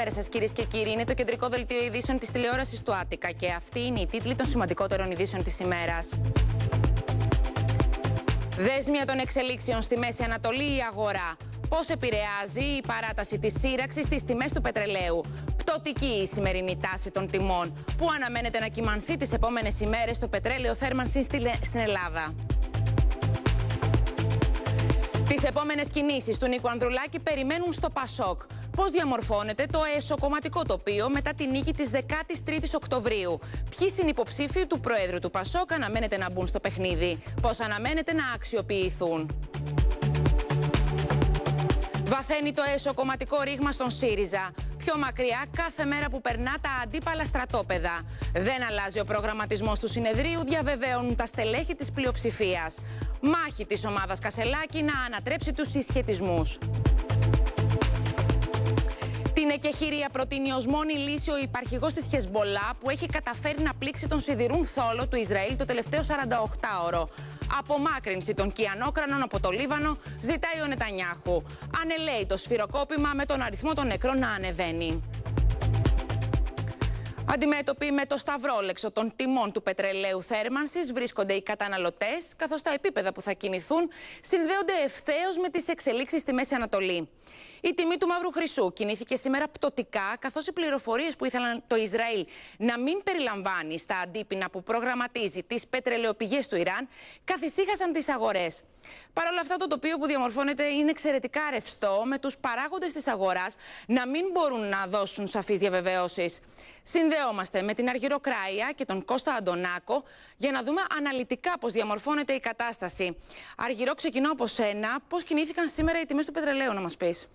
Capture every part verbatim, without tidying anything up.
Καλησπέρα σας, κυρίες και κύριοι. Είναι το κεντρικό δελτίο ειδήσεων της τηλεόρασης του Άτικα και αυτή είναι η τίτλη των σημαντικότερων ειδήσεων της ημέρας. Δέσμια των εξελίξεων στη Μέση Ανατολή, η αγορά. Πώς επηρεάζει η παράταση της σύραξης στις τιμές του πετρελαίου. Πτωτική η σημερινή τάση των τιμών, που αναμένεται να κυμανθεί τις επόμενες ημέρες το πετρέλαιο θέρμανσης στην Ελλάδα. Τις επόμενες κινήσεις του Νίκου Ανδρουλάκη περιμένουν στο Πασόκ. Πώς διαμορφώνεται το εσωκομματικό τοπίο μετά τη νίκη της δεκάτης τρίτης Οκτωβρίου. Ποιοι συνυποψήφοι του Προέδρου του Πασόκ αναμένεται να μπουν στο παιχνίδι. Πώς αναμένεται να αξιοποιηθούν. Βαθαίνει το εσωκομματικό ρήγμα στον ΣΥΡΙΖΑ. Πιο μακριά κάθε μέρα που περνά τα αντίπαλα στρατόπεδα. Δεν αλλάζει ο προγραμματισμός του συνεδρίου, διαβεβαίωνουν τα στελέχη της πλειοψηφίας. Μάχη της ομάδας Κασελάκη να ανατρέψει τους συσχετισμούς. Την εκεχηρία προτείνει ως μόνη λύση ο υπαρχηγός της Χεσμπολά, που έχει καταφέρει να πλήξει τον σιδηρούν θόλο του Ισραήλ το τελευταίο σαρανταοκτάωρο. Απομάκρυνση των κυανόκρανων από το Λίβανο ζητάει ο Νετανιάχου. Ανελέει το σφυροκόπημα με τον αριθμό των νεκρών να ανεβαίνει. Αντιμέτωποι με το σταυρόλεξο των τιμών του πετρελαίου θέρμανσης βρίσκονται οι καταναλωτές, καθώς τα επίπεδα που θα κινηθούν συνδέονται ευθέως με τις εξελίξεις στη Μέση Ανατολή. Η τιμή του μαύρου χρυσού κινήθηκε σήμερα πτωτικά, καθώς οι πληροφορίες που ήθελαν το Ισραήλ να μην περιλαμβάνει στα αντίπεινα που προγραμματίζει τις πετρελαιοπηγές του Ιράν καθησύχασαν τις αγορές. Παρ' όλα αυτά, το τοπίο που διαμορφώνεται είναι εξαιρετικά ρευστό, με τους παράγοντες της αγοράς να μην μπορούν να δώσουν σαφείς διαβεβαιώσεις. Συνδεόμαστε με την Αργυρό Κράια και τον Κώστα Αντωνάκο για να δούμε αναλυτικά πώς διαμορφώνεται η κατάσταση. Αργυρό, ξεκινώ από σένα. Πώς κινήθηκαν σήμερα οι τιμές του πετρελαίου, να μας πεις?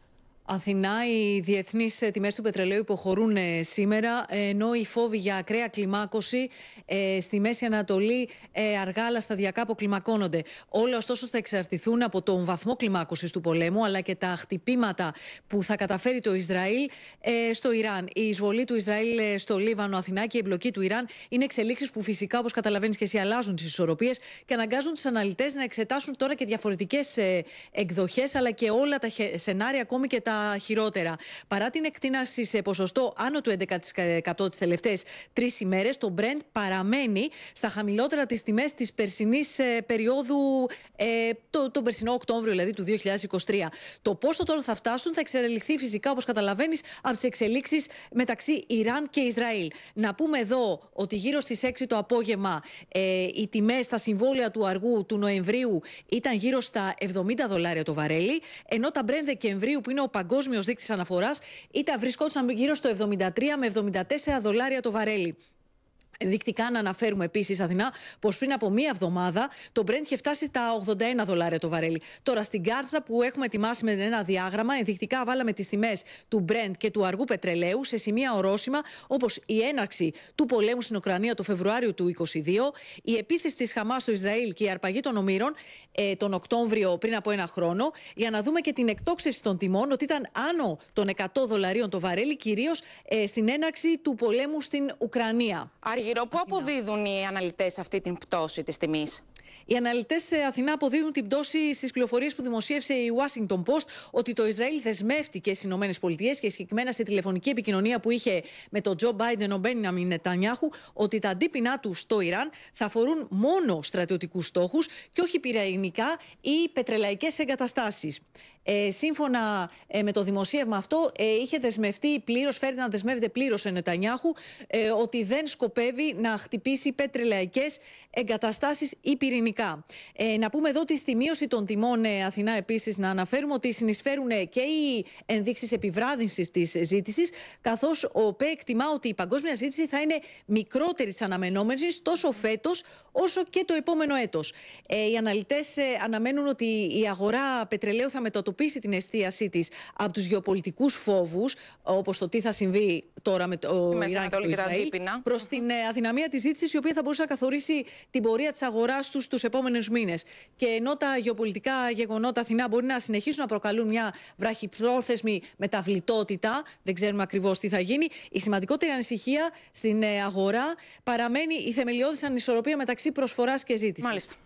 Αθηνά, οι διεθνείς τιμές του πετρελαίου υποχωρούν σήμερα, ενώ οι φόβοι για ακραία κλιμάκωση ε, στη Μέση Ανατολή ε, αργά αλλά σταδιακά αποκλιμακώνονται. Όλα ωστόσο θα εξαρτηθούν από τον βαθμό κλιμάκωσης του πολέμου, αλλά και τα χτυπήματα που θα καταφέρει το Ισραήλ ε, στο Ιράν. Η εισβολή του Ισραήλ στο Λίβανο, Αθηνά, και η εμπλοκή του Ιράν είναι εξελίξεις που φυσικά, όπως καταλαβαίνεις και εσύ, αλλάζουν τις ισορροπίες και αναγκάζουν τους αναλυτές να εξετάσουν τώρα και διαφορετικές ε, εκδοχές, αλλά και όλα τα σενάρια, ακόμη και τα χειρότερα. Παρά την εκτείναση σε ποσοστό άνω του έντεκα τοις εκατό τις τελευταίες τρεις ημέρες, το Brent παραμένει στα χαμηλότερα τις τιμές της περσινής ε, περίοδου, ε, το, τον περσινό Οκτώβριο δηλαδή του δύο χιλιάδες είκοσι τρία. Το πόσο τώρα θα φτάσουν θα εξελιχθεί φυσικά, όπως καταλαβαίνεις, από τις εξελίξεις μεταξύ Ιράν και Ισραήλ. Να πούμε εδώ ότι γύρω στις έξι το απόγευμα ε, οι τιμές στα συμβόλαια του αργού του Νοεμβρίου ήταν γύρω στα εβδομήντα δολάρια το βαρέλι, ενώ τα Brent Δεκεμβρίου, που είναι ο παγκόσμιος δείκτης αναφοράς, ήταν βρισκόντουσαν γύρω στο εβδομήντα τρία με εβδομήντα τέσσερα δολάρια το βαρέλι. Ενδεικτικά να αναφέρουμε επίσης, Αθηνά, πως πριν από μία εβδομάδα το Brent είχε φτάσει τα ογδόντα ένα δολάρια το βαρέλι. Τώρα στην κάρτα που έχουμε ετοιμάσει με ένα διάγραμμα, ενδεικτικά βάλαμε τις τιμές του Brent και του αργού πετρελαίου σε σημεία ορόσημα, όπως η έναρξη του πολέμου στην Ουκρανία το Φεβρουάριο του είκοσι δύο, η επίθεση της Χαμάς στο Ισραήλ και η αρπαγή των ομήρων ε, τον Οκτώβριο πριν από ένα χρόνο, για να δούμε και την εκτόξευση των τιμών, ότι ήταν άνω των εκατό δολαρίων το βαρέλι, κυρίως ε, στην έναρξη του πολέμου στην Ουκρανία. Αργυρό, πού αποδίδουν οι αναλυτές αυτή την πτώση της τιμής? Οι αναλυτές σε Αθηνά αποδίδουν την πτώση στις πληροφορίες που δημοσίευσε η Washington Post, ότι το Ισραήλ δεσμεύτηκε στις ΗΠΑ και συγκεκριμένα σε τηλεφωνική επικοινωνία που είχε με τον Τζο Μπάιντεν ο Μπένιαμιν Νετανιάχου, ότι τα αντίπεινά του στο Ιράν θα αφορούν μόνο στρατιωτικούς στόχους και όχι πυρηνικά ή πετρελαϊκές εγκαταστάσεις. Ε, σύμφωνα ε, με το δημοσίευμα αυτό, ε, είχε δεσμευτεί πλήρως, φέρει να δεσμεύεται πλήρως ο Νετανιάχου, ε, ότι δεν σκοπεύει να χτυπήσει πετρελαϊκές εγκαταστάσεις ή πυρηνικά. Ε, να πούμε εδώ ότι στη μείωση των τιμών, ε, Αθηνά, επίσης να αναφέρουμε ότι συνεισφέρουν ε, και οι ενδείξεις επιβράδυνσης της ζήτησης, καθώς ο ΟΠΕ εκτιμά ότι η παγκόσμια ζήτηση θα είναι μικρότερη της αναμενόμενης τόσο φέτος όσο και το επόμενο έτος. Ε, οι αναλυτές ε, αναμένουν ότι η αγορά πετρελαίου θα μετατοπίσει την εστίασή της από τους γεωπολιτικούς φόβους, όπως το τι θα συμβεί τώρα με το Ιράν και το Ισραήλ, προς την ε, αδυναμία της ζήτησης, η οποία θα μπορούσε να καθορίσει την πορεία της αγοράς τους τους επόμενους μήνες. Και ενώ τα γεωπολιτικά γεγονότα, Αθηνά, μπορεί να συνεχίσουν να προκαλούν μια βραχυπρόθεσμη μεταβλητότητα, δεν ξέρουμε ακριβώς τι θα γίνει, η σημαντικότερη ανησυχία στην ε, αγορά παραμένει η θεμελιώδης ανισορροπία μεταξύ προσφοράς και ζήτησης. Μάλιστα.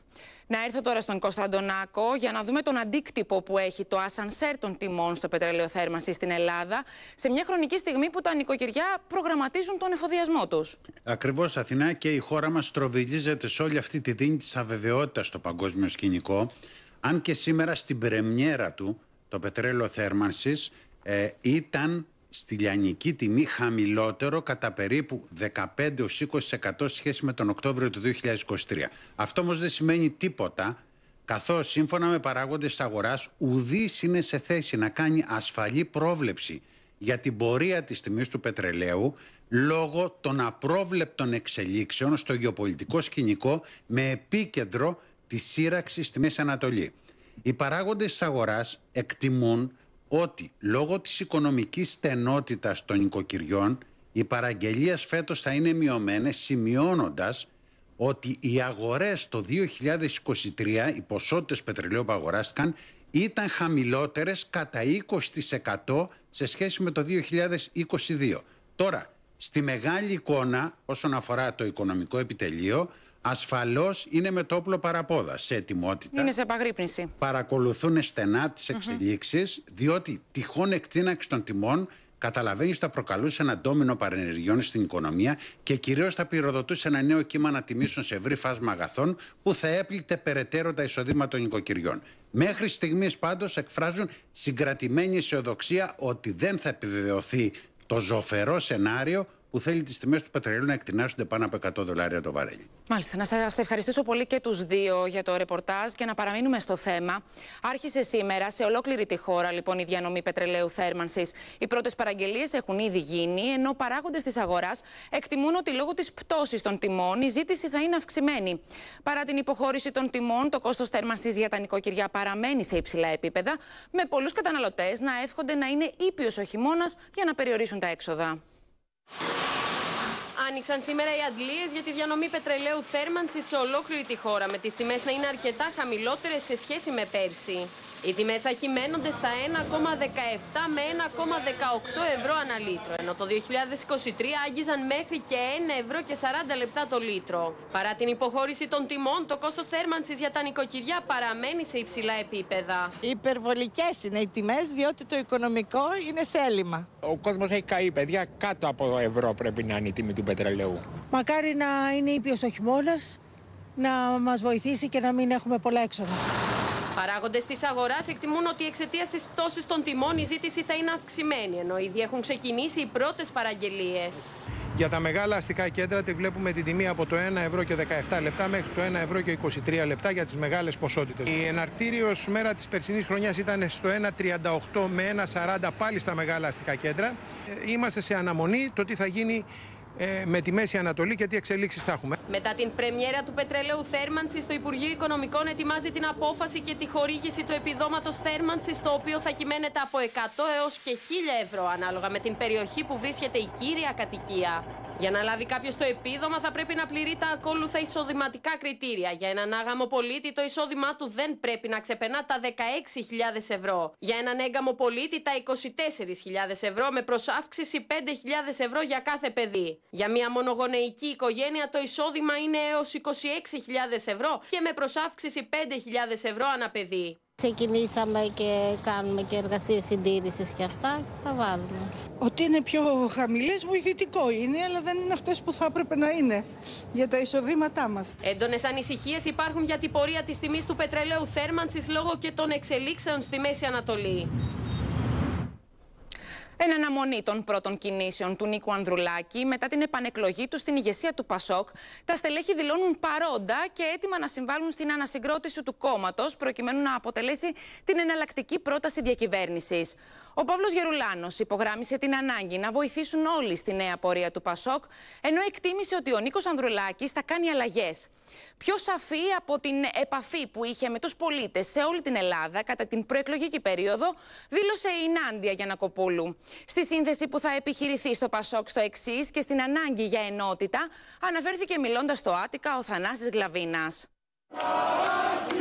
Να έρθω τώρα στον Κώστα Αντωνάκο για να δούμε τον αντίκτυπο που έχει το ασανσέρ των τιμών στο πετρέλαιο θέρμανσης στην Ελλάδα σε μια χρονική στιγμή που τα νοικοκυριά προγραμματίζουν τον εφοδιασμό τους. Ακριβώς, Αθηνά, και η χώρα μας στροβιλίζεται σε όλη αυτή τη δίνη της αβεβαιότητας στο παγκόσμιο σκηνικό. Αν και σήμερα στην πρεμιέρα του το πετρέλαιο θέρμανσης ε, ήταν στη λιανική τιμή χαμηλότερο κατά περίπου δεκαπέντε έως είκοσι τοις εκατό σχέση με τον Οκτώβριο του δύο χιλιάδες είκοσι τρία. Αυτό όμως δεν σημαίνει τίποτα, καθώς σύμφωνα με παράγοντες της αγοράς ουδής είναι σε θέση να κάνει ασφαλή πρόβλεψη για την πορεία της τιμής του πετρελαίου λόγω των απρόβλεπτων εξελίξεων στο γεωπολιτικό σκηνικό με επίκεντρο τη σύραξη στη Μέση Ανατολή. Οι παράγοντες της αγοράς εκτιμούν ότι λόγω της οικονομικής στενότητας των νοικοκυριών οι παραγγελίες φέτος θα είναι μειωμένες, σημειώνοντας ότι οι αγορές το δύο χιλιάδες είκοσι τρία, οι ποσότητες πετρελαίου που αγοράστηκαν, ήταν χαμηλότερες κατά είκοσι τοις εκατό σε σχέση με το δύο χιλιάδες είκοσι δύο. Τώρα, στη μεγάλη εικόνα όσον αφορά το οικονομικό επιτελείο, ασφαλώς είναι με το όπλο παραπόδα, σε ετοιμότητα. Είναι σε επαγρύπνηση. Παρακολουθούν στενά τις εξελίξεις, mm-hmm. διότι τυχόν εκτείναξη των τιμών καταλαβαίνεις ότι θα προκαλούσε ένα ντόμινο παρενεργειών στην οικονομία και κυρίως θα πυροδοτούσε ένα νέο κύμα ανατιμήσεων σε ευρύ φάσμα αγαθών που θα έπληκτε περαιτέρω τα εισοδήματα των νοικοκυριών. Μέχρι στιγμής πάντως εκφράζουν συγκρατημένη αισιοδοξία ότι δεν θα επιβεβαιωθεί το ζωφερό σενάριο που θέλει τις τιμές του πετρελαίου να εκτινάσονται πάνω από εκατό δολάρια το βαρέλι. Μάλιστα. Να σας ευχαριστήσω πολύ και τους δύο για το ρεπορτάζ και να παραμείνουμε στο θέμα. Άρχισε σήμερα σε ολόκληρη τη χώρα λοιπόν η διανομή πετρελαίου θέρμανσης. Οι πρώτες παραγγελίες έχουν ήδη γίνει, ενώ παράγοντες της αγοράς εκτιμούν ότι λόγω της πτώσης των τιμών η ζήτηση θα είναι αυξημένη. Παρά την υποχώρηση των τιμών, το κόστος θέρμανσης για τα νοικοκυριά παραμένει σε υψηλά επίπεδα, με πολλούς καταναλωτές να εύχονται να είναι ήπιος ο χειμώνας για να περιορίσουν τα έξοδα. Άνοιξαν σήμερα οι αντλίες για τη διανομή πετρελαίου θέρμανσης σε ολόκληρη τη χώρα, με τις τιμές να είναι αρκετά χαμηλότερες σε σχέση με πέρσι. Οι τιμές θα κυμαίνονται στα ένα κόμμα δεκαεπτά με ένα κόμμα δεκαοκτώ ευρώ ανά λίτρο, ενώ το δύο χιλιάδες είκοσι τρία άγγιζαν μέχρι και ένα ευρώ και σαράντα λεπτά το λίτρο. Παρά την υποχώρηση των τιμών, το κόστος θέρμανσης για τα νοικοκυριά παραμένει σε υψηλά επίπεδα. Υπερβολικές είναι οι τιμές, διότι το οικονομικό είναι σε έλλειμμα. Ο κόσμος έχει καεί, παιδιά, κάτω από ευρώ πρέπει να είναι η τιμή του πετρελαίου. Μακάρι να είναι ήπιος ο χειμώνας, να μας βοηθήσει και να μην έχουμε πολλά έξοδα. Παράγοντες της αγοράς εκτιμούν ότι εξαιτίας της πτώσης των τιμών η ζήτηση θα είναι αυξημένη, ενώ ήδη έχουν ξεκινήσει οι πρώτες παραγγελίες. Για τα μεγάλα αστικά κέντρα τη βλέπουμε την τιμή από το ένα ευρώ και δεκαεπτά λεπτά μέχρι το ένα ευρώ και είκοσι τρία λεπτά για τις μεγάλες ποσότητες. Η εναρκτήριος μέρα της περσινής χρονιάς ήταν στο ένα τριάντα οκτώ με ένα σαράντα πάλι στα μεγάλα αστικά κέντρα. Είμαστε σε αναμονή το τι θα γίνει με τη Μέση Ανατολή και τι εξελίξεις θα έχουμε. Μετά την πρεμιέρα του πετρελαίου θέρμανσης, το Υπουργείο Οικονομικών ετοιμάζει την απόφαση και τη χορήγηση του επιδόματος θέρμανσης, το οποίο θα κυμαίνεται από εκατό έως και χίλια ευρώ, ανάλογα με την περιοχή που βρίσκεται η κύρια κατοικία. Για να λάβει κάποιος το επίδομα θα πρέπει να πληρεί τα ακόλουθα εισοδηματικά κριτήρια. Για έναν άγαμο πολίτη το εισόδημά του δεν πρέπει να ξεπερνά τα δεκαέξι χιλιάδες ευρώ. Για έναν έγκαμο πολίτη τα είκοσι τέσσερις χιλιάδες ευρώ, με προσάυξηση πέντε χιλιάδες ευρώ για κάθε παιδί. Για μια μονογονεϊκή οικογένεια το εισόδημα είναι έως είκοσι έξι χιλιάδες ευρώ και με προσάυξηση πέντε χιλιάδες ευρώ ανά παιδί. Ξεκινήσαμε και κάνουμε και εργασίες συντήρησης και αυτά, θα βάλουμε. Ότι είναι πιο χαμηλές βοηθητικό είναι, αλλά δεν είναι αυτές που θα έπρεπε να είναι για τα εισοδήματά μας. Έντονες ανησυχίες υπάρχουν για την πορεία της τιμής του πετρελαίου θέρμανσης λόγω και των εξελίξεων στη Μέση Ανατολή. Εν αναμονή των πρώτων κινήσεων του Νίκου Ανδρουλάκη μετά την επανεκλογή του στην ηγεσία του Πασόκ, τα στελέχη δηλώνουν παρόντα και έτοιμα να συμβάλλουν στην ανασυγκρότηση του κόμματος προκειμένου να αποτελέσει την εναλλακτική πρόταση διακυβέρνησης. Ο Παύλος Γερουλάνος υπογράμμισε την ανάγκη να βοηθήσουν όλοι στη νέα πορεία του Πασόκ, ενώ εκτίμησε ότι ο Νίκος Ανδρουλάκης θα κάνει αλλαγές. Πιο σαφή από την επαφή που είχε με τους πολίτες σε όλη την Ελλάδα κατά την προεκλογική περίοδο, δήλωσε η Νάντια Γιαννακοπούλου. Στη σύνθεση που θα επιχειρηθεί στο Πασόκ στο εξής και στην ανάγκη για ενότητα, αναφέρθηκε μιλώντας στο Άττικα ο Θανάσης Γλαβίνας.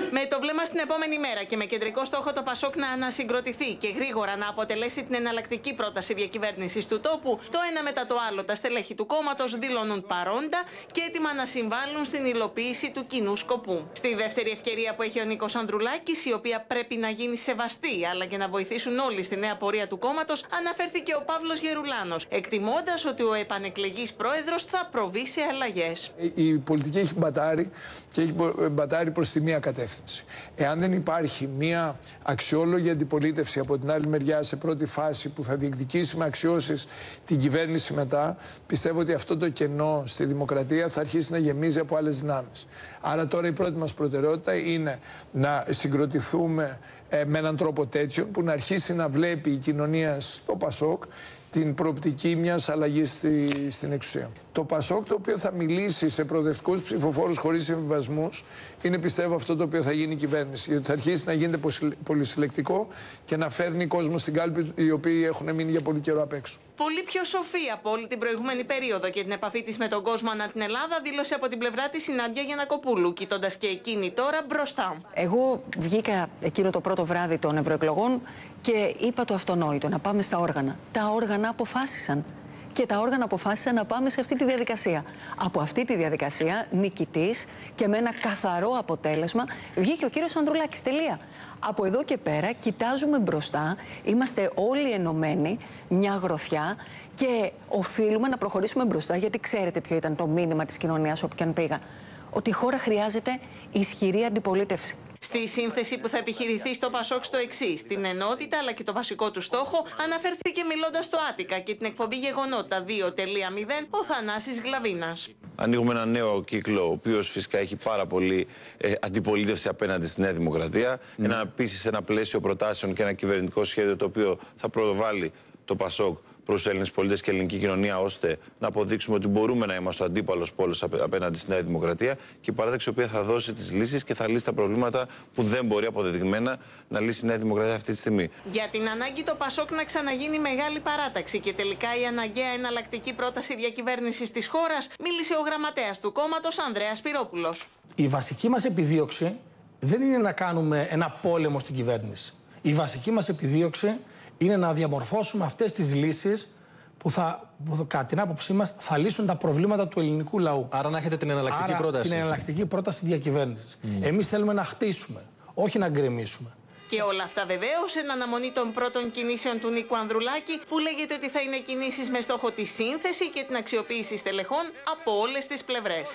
Με το βλέμμα στην επόμενη μέρα και με κεντρικό στόχο το Πασόκ να ανασυγκροτηθεί και γρήγορα να αποτελέσει την εναλλακτική πρόταση διακυβέρνησης του τόπου, το ένα μετά το άλλο τα στελέχη του κόμματος δηλώνουν παρόντα και έτοιμα να συμβάλλουν στην υλοποίηση του κοινού σκοπού. Στη δεύτερη ευκαιρία που έχει ο Νίκος Ανδρουλάκης, η οποία πρέπει να γίνει σεβαστή, αλλά και να βοηθήσουν όλοι στη νέα πορεία του κόμματος, αναφέρθηκε ο Παύλος Γερουλάνος, εκτιμώντας ότι ο επανεκλεγής πρόεδρος θα προβεί σε αλλαγές. Η πολιτική έχει μπατάρει και έχει μπατάρει προς τη μία κατεύθυνση. Εάν δεν υπάρχει μία αξιόλογη αντιπολίτευση από την άλλη μεριά σε πρώτη φάση που θα διεκδικήσει με αξιώσεις την κυβέρνηση μετά, πιστεύω ότι αυτό το κενό στη δημοκρατία θα αρχίσει να γεμίζει από άλλες δυνάμεις. Άρα τώρα η πρώτη μας προτεραιότητα είναι να συγκροτηθούμε ε, με έναν τρόπο τέτοιο που να αρχίσει να βλέπει η κοινωνία στο Πασόκ την προοπτική μιας αλλαγής στη, στην εξουσία. Το Πασόκ, το οποίο θα μιλήσει σε προοδευτικούς ψηφοφόρους χωρίς συμβιβασμούς, είναι πιστεύω αυτό το οποίο θα γίνει η κυβέρνηση. Γιατί θα αρχίσει να γίνεται πολυσυλλεκτικό και να φέρνει κόσμο στην κάλπη, οι οποίοι έχουν μείνει για πολύ καιρό απ' έξω. Πολύ πιο σοφή από όλη την προηγούμενη περίοδο και την επαφή της με τον κόσμο ανά την Ελλάδα, δήλωσε από την πλευρά της η Νάντια Γιαννακοπούλου, κοιτώντας και εκείνη τώρα μπροστά. Εγώ βγήκα εκείνο το πρώτο βράδυ των ευρωεκλογών και είπα το αυτονόητο, να πάμε στα όργανα. Τα όργανα αποφάσισαν. Και τα όργανα αποφάσισαν να πάμε σε αυτή τη διαδικασία. Από αυτή τη διαδικασία, νικητής και με ένα καθαρό αποτέλεσμα, βγήκε ο κύριος Ανδρουλάκης. Τελεία. Από εδώ και πέρα κοιτάζουμε μπροστά, είμαστε όλοι ενωμένοι, μια γροθιά και οφείλουμε να προχωρήσουμε μπροστά, γιατί ξέρετε ποιο ήταν το μήνυμα της κοινωνίας όπου και αν πήγα. Ότι η χώρα χρειάζεται ισχυρή αντιπολίτευση. Στη σύνθεση που θα επιχειρηθεί στο Πασόκ στο εξής, την ενότητα αλλά και το βασικό του στόχο, αναφέρθηκε μιλώντας στο Άτικα και την εκπομπή Γεγονότα δύο κόμμα μηδέν ο Θανάσης Γλαβίνας. Ανοίγουμε ένα νέο κύκλο, ο οποίος φυσικά έχει πάρα πολύ ε, αντιπολίτευση απέναντι στη Νέα Δημοκρατία. Mm. Ένα επίσης ένα πλαίσιο προτάσεων και ένα κυβερνητικό σχέδιο το οποίο θα προβάλλει το Πασόκ προς τους Έλληνες πολίτες και ελληνική κοινωνία, ώστε να αποδείξουμε ότι μπορούμε να είμαστε ο αντίπαλος πόλος απέναντι στη Νέα Δημοκρατία και η παράταξη η οποία θα δώσει τις λύσεις και θα λύσει τα προβλήματα που δεν μπορεί αποδεδειγμένα να λύσει η Νέα Δημοκρατία αυτή τη στιγμή. Για την ανάγκη το Πασόκ να ξαναγίνει μεγάλη παράταξη και τελικά η αναγκαία εναλλακτική πρόταση διακυβέρνησης της χώρας, μίλησε ο γραμματέας του κόμματος Ανδρέας Σπυρόπουλος. Η βασική μας επιδίωξη δεν είναι να κάνουμε ένα πόλεμο στην κυβέρνηση. Η βασική μας επιδίωξη είναι να διαμορφώσουμε αυτές τις λύσεις που, θα, που κατά την άποψή μας θα λύσουν τα προβλήματα του ελληνικού λαού. Άρα να έχετε την εναλλακτική Άρα, πρόταση. την εναλλακτική πρόταση διακυβέρνησης. Mm. Εμείς θέλουμε να χτίσουμε, όχι να γκρεμίσουμε. Και όλα αυτά βεβαίως εν αναμονή των πρώτων κινήσεων του Νίκου Ανδρουλάκη, που λέγεται ότι θα είναι κινήσεις με στόχο τη σύνθεση και την αξιοποίηση στελεχών από όλες τις πλευρές.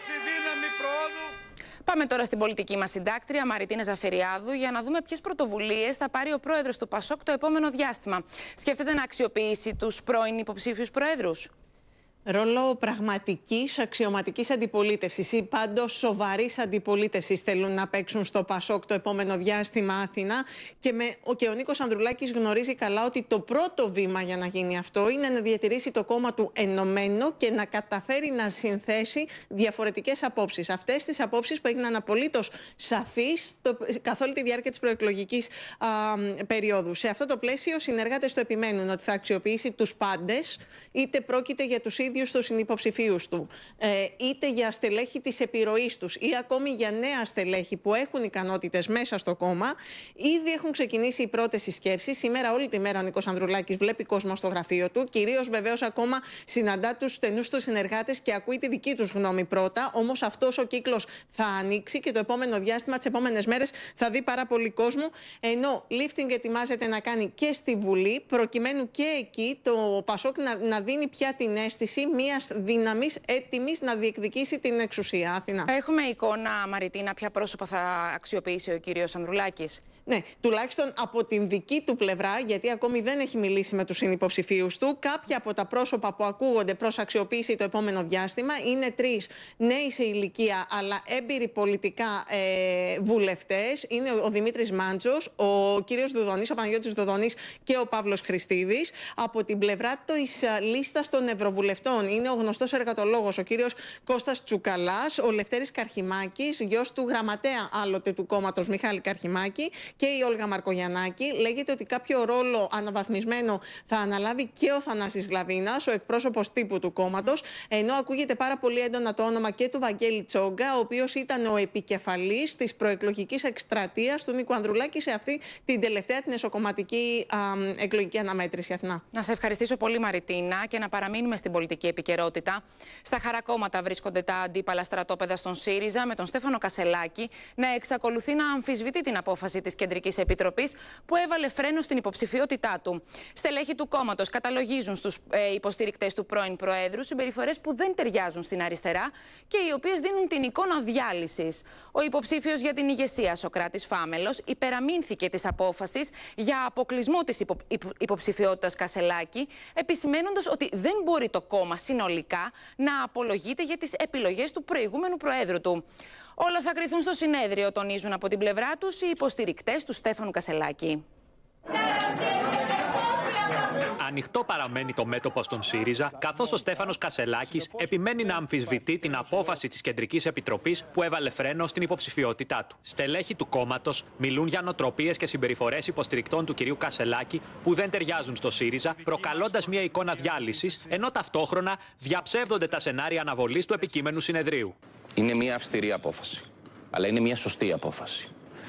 Πάμε τώρα στην πολιτική μας συντάκτρια Μαριτίνα Ζαφυριάδου για να δούμε ποιες πρωτοβουλίες θα πάρει ο πρόεδρος του Πασόκ το επόμενο διάστημα. Σκέφτεται να αξιοποιήσει τους πρώην υποψήφιους προέδρους? Ρόλο πραγματικής αξιωματικής αντιπολίτευσης ή πάντως σοβαρής αντιπολίτευσης θέλουν να παίξουν στο Πασόκ το επόμενο διάστημα, Αθηνά. Και, με, και ο Νίκος Ανδρουλάκης γνωρίζει καλά ότι το πρώτο βήμα για να γίνει αυτό είναι να διατηρήσει το κόμμα του ενωμένο και να καταφέρει να συνθέσει διαφορετικές απόψεις. Αυτές τις απόψεις που έγιναν απολύτως σαφείς καθ' όλη τη διάρκεια της προεκλογικής α, περίοδου. Σε αυτό το πλαίσιο, συνεργάτες το επιμένουν ότι θα αξιοποιήσει τους πάντες, είτε πρόκειται για τους ίδιους τους συνυποψηφίους του, ε, είτε για στελέχη της επιρροής τους ή ακόμη για νέα στελέχη που έχουν ικανότητες μέσα στο κόμμα. Ήδη έχουν ξεκινήσει οι πρώτες συσκέψεις. Σήμερα, όλη τη μέρα, ο Νίκος Ανδρουλάκης βλέπει κόσμο στο γραφείο του. Κυρίως, βεβαίως, ακόμα συναντά τους στενούς τους συνεργάτες και ακούει τη δική τους γνώμη πρώτα. Όμως αυτός ο κύκλος θα ανοίξει και το επόμενο διάστημα, τις επόμενες μέρες, θα δει πάρα πολύ κόσμο. Ενώ lifting ετοιμάζεται να κάνει και στη Βουλή, προκειμένου και εκεί το Πασόκ να, να δίνει πια την αίσθηση μιας δύναμης έτοιμης να διεκδικήσει την εξουσία. Αθηνά. Έχουμε εικόνα, Μαριτίνα, ποια πρόσωπα θα αξιοποιήσει ο κύριος Ανδρουλάκης? Ναι, τουλάχιστον από την δική του πλευρά, γιατί ακόμη δεν έχει μιλήσει με τους συνυποψηφίους του. Κάποια από τα πρόσωπα που ακούγονται προς αξιοποίηση το επόμενο διάστημα είναι τρεις νέοι σε ηλικία, αλλά έμπειροι πολιτικά ε, βουλευτές. Είναι ο Δημήτρης Μάντζος, ο κύριος Δουδονής, ο Παναγιώτης Δουδονής και ο Παύλος Χριστίδης. Από την πλευρά της λίστας των ευρωβουλευτών είναι ο γνωστός εργατολόγος, ο κύριος Κώστας Τσουκαλάς, ο Λευτέρης Καρχημάκης, γιος του γραμματέα άλλοτε του κόμματος Μιχάλη Καρχημάκη, και η Όλγα Μαρκογιαννάκη. Λέγεται ότι κάποιο ρόλο αναβαθμισμένο θα αναλάβει και ο Θανάσης Γλαβίνας, ο εκπρόσωπος τύπου του κόμματος, ενώ ακούγεται πάρα πολύ έντονα το όνομα και του Βαγγέλη Τσόγκα, ο οποίος ήταν ο επικεφαλής της προεκλογικής εκστρατείας του Νίκου Ανδρουλάκη σε αυτή την τελευταία την εσωκομματική α, εκλογική αναμέτρηση. Αθηνά. Να σε ευχαριστήσω πολύ, Μαριτίνα, και να παραμείνουμε στην πολιτική επικαιρότητα. Στα χαρακόμματα βρίσκονται τα αντίπαλα στρατόπεδα στον ΣΥΡΙΖΑ, με τον Στέφανο Κασελάκη να εξακολουθεί να αμφισβητεί την απόφαση της Κεντρικής Επιτροπής που έβαλε φρένο στην υποψηφιότητά του. Στελέχη του κόμματος καταλογίζουν στους ε, υποστηρικτές του πρώην Προέδρου συμπεριφορές που δεν ταιριάζουν στην αριστερά και οι οποίες δίνουν την εικόνα διάλυσης. Ο υποψήφιος για την ηγεσία, Σωκράτης Φάμελος, υπεραμείνθηκε της απόφασης για αποκλεισμό της υπο, υπο, υποψηφιότητας Κασελάκη, επισημαίνοντας ότι δεν μπορεί το κόμμα συνολικά να απολογείται για τις επιλογές του προηγούμενου Προέδρου του. Όλα θα κριθούν στο συνέδριο, τονίζουν από την πλευρά τους οι υποστηρικτές του Στέφανου Κασελάκη. Ανοιχτό παραμένει το μέτωπο στον ΣΥΡΙΖΑ, καθώς ο Στέφανος Κασελάκης επιμένει να αμφισβητεί την απόφαση της Κεντρικής Επιτροπής που έβαλε φρένο στην υποψηφιότητά του. Στελέχη του κόμματος μιλούν για νοοτροπίες και συμπεριφορές υποστηρικτών του κυρίου Κασελάκη που δεν ταιριάζουν στο ΣΥΡΙΖΑ, προκαλώντας μια εικόνα διάλυσης, ενώ ταυτόχρονα διαψεύδονται τα σενάρια αναβολής του επικείμενου συνεδρίου. Είναι μια αυστηρή απόφαση, αλλά είναι μια σωστή απόφαση.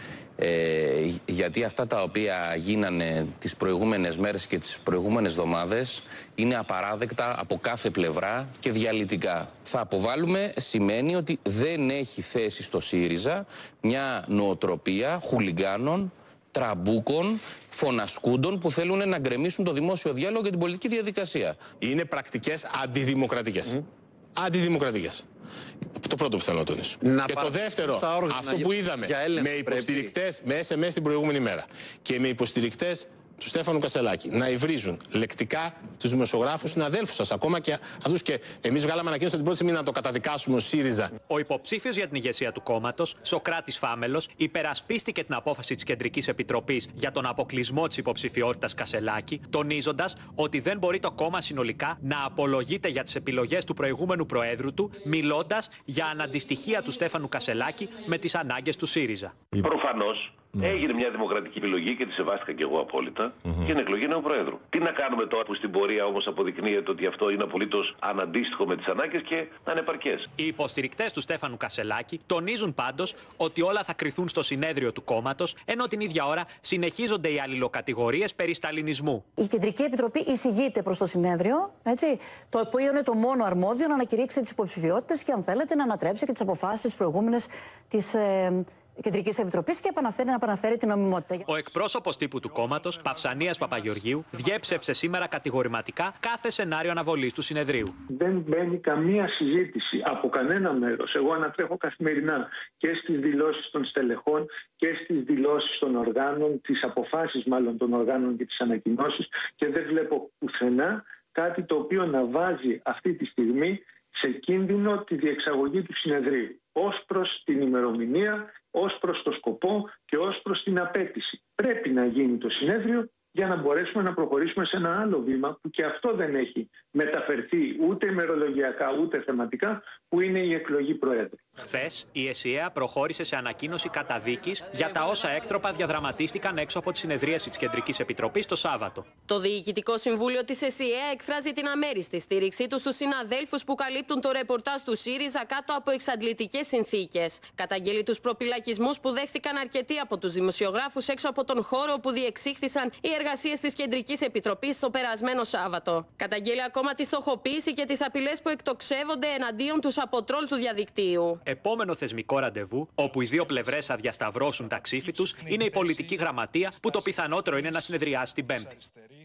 Ε, γιατί αυτά τα οποία γίνανε τις προηγούμενες μέρες και τις προηγούμενες εβδομάδες είναι απαράδεκτα από κάθε πλευρά και διαλυτικά. Θα αποβάλουμε σημαίνει ότι δεν έχει θέση στο ΣΥΡΙΖΑ μια νοοτροπία χουλιγκάνων, τραμπούκων, φωνασκούντων που θέλουν να γκρεμίσουν το δημόσιο διάλογο και την πολιτική διαδικασία. Είναι πρακτικές αντιδημοκρατικές. Mm. Αντιδημοκρατικές. Το πρώτο που θέλω να τονίσω. Να και το δεύτερο, αυτό που είδαμε με υποστηρικτές, με ες εμ ες την προηγούμενη μέρα και με υποστηρικτές του Στέφανου Κασελάκη να υβρίζουν λεκτικά τους δημοσιογράφους συναδέλφους σας, ακόμα και αυτούς, και εμείς βγάλαμε ανακοίνωση την πρώτη στιγμή να το καταδικάσουμε ως ΣΥΡΙΖΑ. Ο υποψήφιος για την ηγεσία του κόμματος, Σωκράτης Φάμελος, υπερασπίστηκε την απόφαση της Κεντρικής Επιτροπής για τον αποκλεισμό της υποψηφιότητας Κασελάκη, τονίζοντας ότι δεν μπορεί το κόμμα συνολικά να απολογείται για τις επιλογές του προηγούμενου Προέδρου του, μιλώντας για αναντιστοιχεία του Στέφανου Κασελάκη με τις ανάγκες του ΣΥΡΙΖΑ. Προφανώς. Ναι. Έγινε μια δημοκρατική επιλογή και τη σεβάστηκα και εγώ απόλυτα mm-hmm. και είναι εκλογή νέου Προέδρου. Τι να κάνουμε τώρα που στην πορεία όμως αποδεικνύεται ότι αυτό είναι απολύτως αναντίστοιχο με τις ανάγκες και ανεπαρκές. Οι υποστηρικτές του Στέφανου Κασελάκη τονίζουν πάντως ότι όλα θα κριθούν στο συνέδριο του κόμματος, ενώ την ίδια ώρα συνεχίζονται οι αλληλοκατηγορίες περί σταλινισμού. Η Κεντρική Επιτροπή εισηγείται προς το συνέδριο, έτσι, το οποίο είναι το μόνο αρμόδιο να ανακηρύξει τις υποψηφιότητες και, αν θέλετε, να ανατρέψει και τις αποφάσεις προηγούμενες της. Ε, Κεντρικής Επιτροπής και επαναφέρει, να επαναφέρει την νομιμότητα. Ο εκπρόσωπος τύπου του κόμματος, Παυσανίας Παπαγεωργίου, διέψευσε σήμερα κατηγορηματικά κάθε σενάριο αναβολής του συνεδρίου. Δεν μπαίνει καμία συζήτηση από κανένα μέρος. Εγώ ανατρέχω καθημερινά και στις δηλώσεις των στελεχών και στις δηλώσεις των οργάνων, τις αποφάσεις μάλλον των οργάνων και τις ανακοινώσεις, και δεν βλέπω πουθενά κάτι το οποίο να βάζει αυτή τη στιγμή σε κίνδυνο τη διεξαγωγή του συνεδρίου, ως προς την ημερομηνία, ως προς το σκοπό και ως προς την απέτηση. Πρέπει να γίνει το συνέδριο για να μπορέσουμε να προχωρήσουμε σε ένα άλλο βήμα που και αυτό δεν έχει μεταφερθεί ούτε ημερολογιακά ούτε θεματικά, που είναι η εκλογή Προέδρου. Χθες, η ΕΣΥΑ προχώρησε σε ανακοίνωση καταδίκης για τα όσα έκτροπα διαδραματίστηκαν έξω από τη συνεδρίαση της Κεντρικής Επιτροπής το Σάββατο. Το Διοικητικό Συμβούλιο της ΕΣΥΑ εκφράζει την αμέριστη στήριξή του στους συναδέλφους που καλύπτουν το ρεπορτάζ του ΣΥΡΙΖΑ κάτω από εξαντλητικές συνθήκες. Καταγγέλει τους προπυλακισμούς που δέχθηκαν αρκετοί από τους δημοσιογράφους έξω από τον χώρο όπου διεξήχθησαν οι εργασίες της Κεντρικής Επιτροπής το περασμένο Σάββατο. Καταγγέλει ακόμα τη στοχοποίηση και τις απειλές που εκτοξεύονται εναντίον τους από τρόλ του διαδικτύου. Επόμενο θεσμικό ραντεβού, όπου οι δύο πλευρές θα διασταυρώσουν τα ξύφη τους, είναι η πολιτική γραμματεία, που το πιθανότερο είναι να συνεδριάσει την Πέμπτη.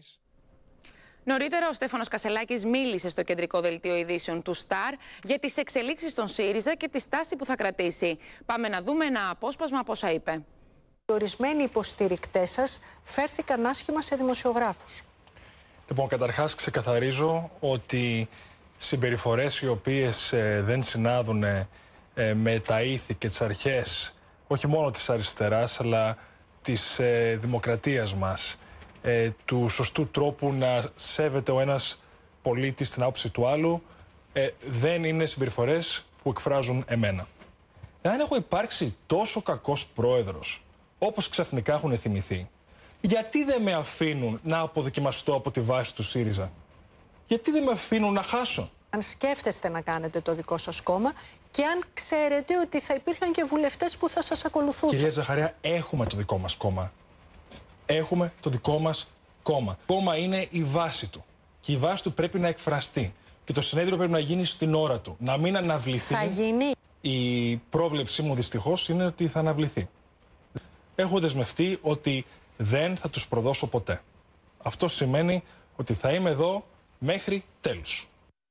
Νωρίτερα, ο Στέφανος Κασελάκης μίλησε στο κεντρικό δελτίο ειδήσεων του Σταρ για τις εξελίξεις στον ΣΥΡΙΖΑ και τη στάση που θα κρατήσει. Πάμε να δούμε ένα απόσπασμα από όσα είπε. Ορισμένοι υποστηρικτές σας φέρθηκαν άσχημα σε δημοσιογράφους. Λοιπόν, καταρχάς ξεκαθαρίζω ότι συμπεριφορές οι οποίες ε, δεν συνάδουν ε, με τα ήθη και τις αρχές όχι μόνο της αριστεράς αλλά της ε, δημοκρατίας μας, ε, του σωστού τρόπου να σέβεται ο ένας πολίτης την άποψη του άλλου, ε, δεν είναι συμπεριφορές που εκφράζουν εμένα. Εάν έχω υπάρξει τόσο κακός πρόεδρος, όπως ξαφνικά έχουν θυμηθεί, γιατί δεν με αφήνουν να αποδοκιμαστώ από τη βάση του ΣΥΡΙΖΑ? Γιατί δεν με αφήνουν να χάσω? Αν σκέφτεστε να κάνετε το δικό σας κόμμα και αν ξέρετε ότι θα υπήρχαν και βουλευτές που θα σας ακολουθούσαν. Κυρία Ζαχαρέα, έχουμε το δικό μας κόμμα. Έχουμε το δικό μας κόμμα. Το κόμμα είναι η βάση του. Και η βάση του πρέπει να εκφραστεί. Και το συνέδριο πρέπει να γίνει στην ώρα του. Να μην αναβληθεί. Θα γίνει. Η πρόβλεψή μου δυστυχώς είναι ότι θα αναβληθεί. Έχω δεσμευτεί ότι δεν θα τους προδώσω ποτέ. Αυτό σημαίνει ότι θα είμαι εδώ μέχρι τέλους.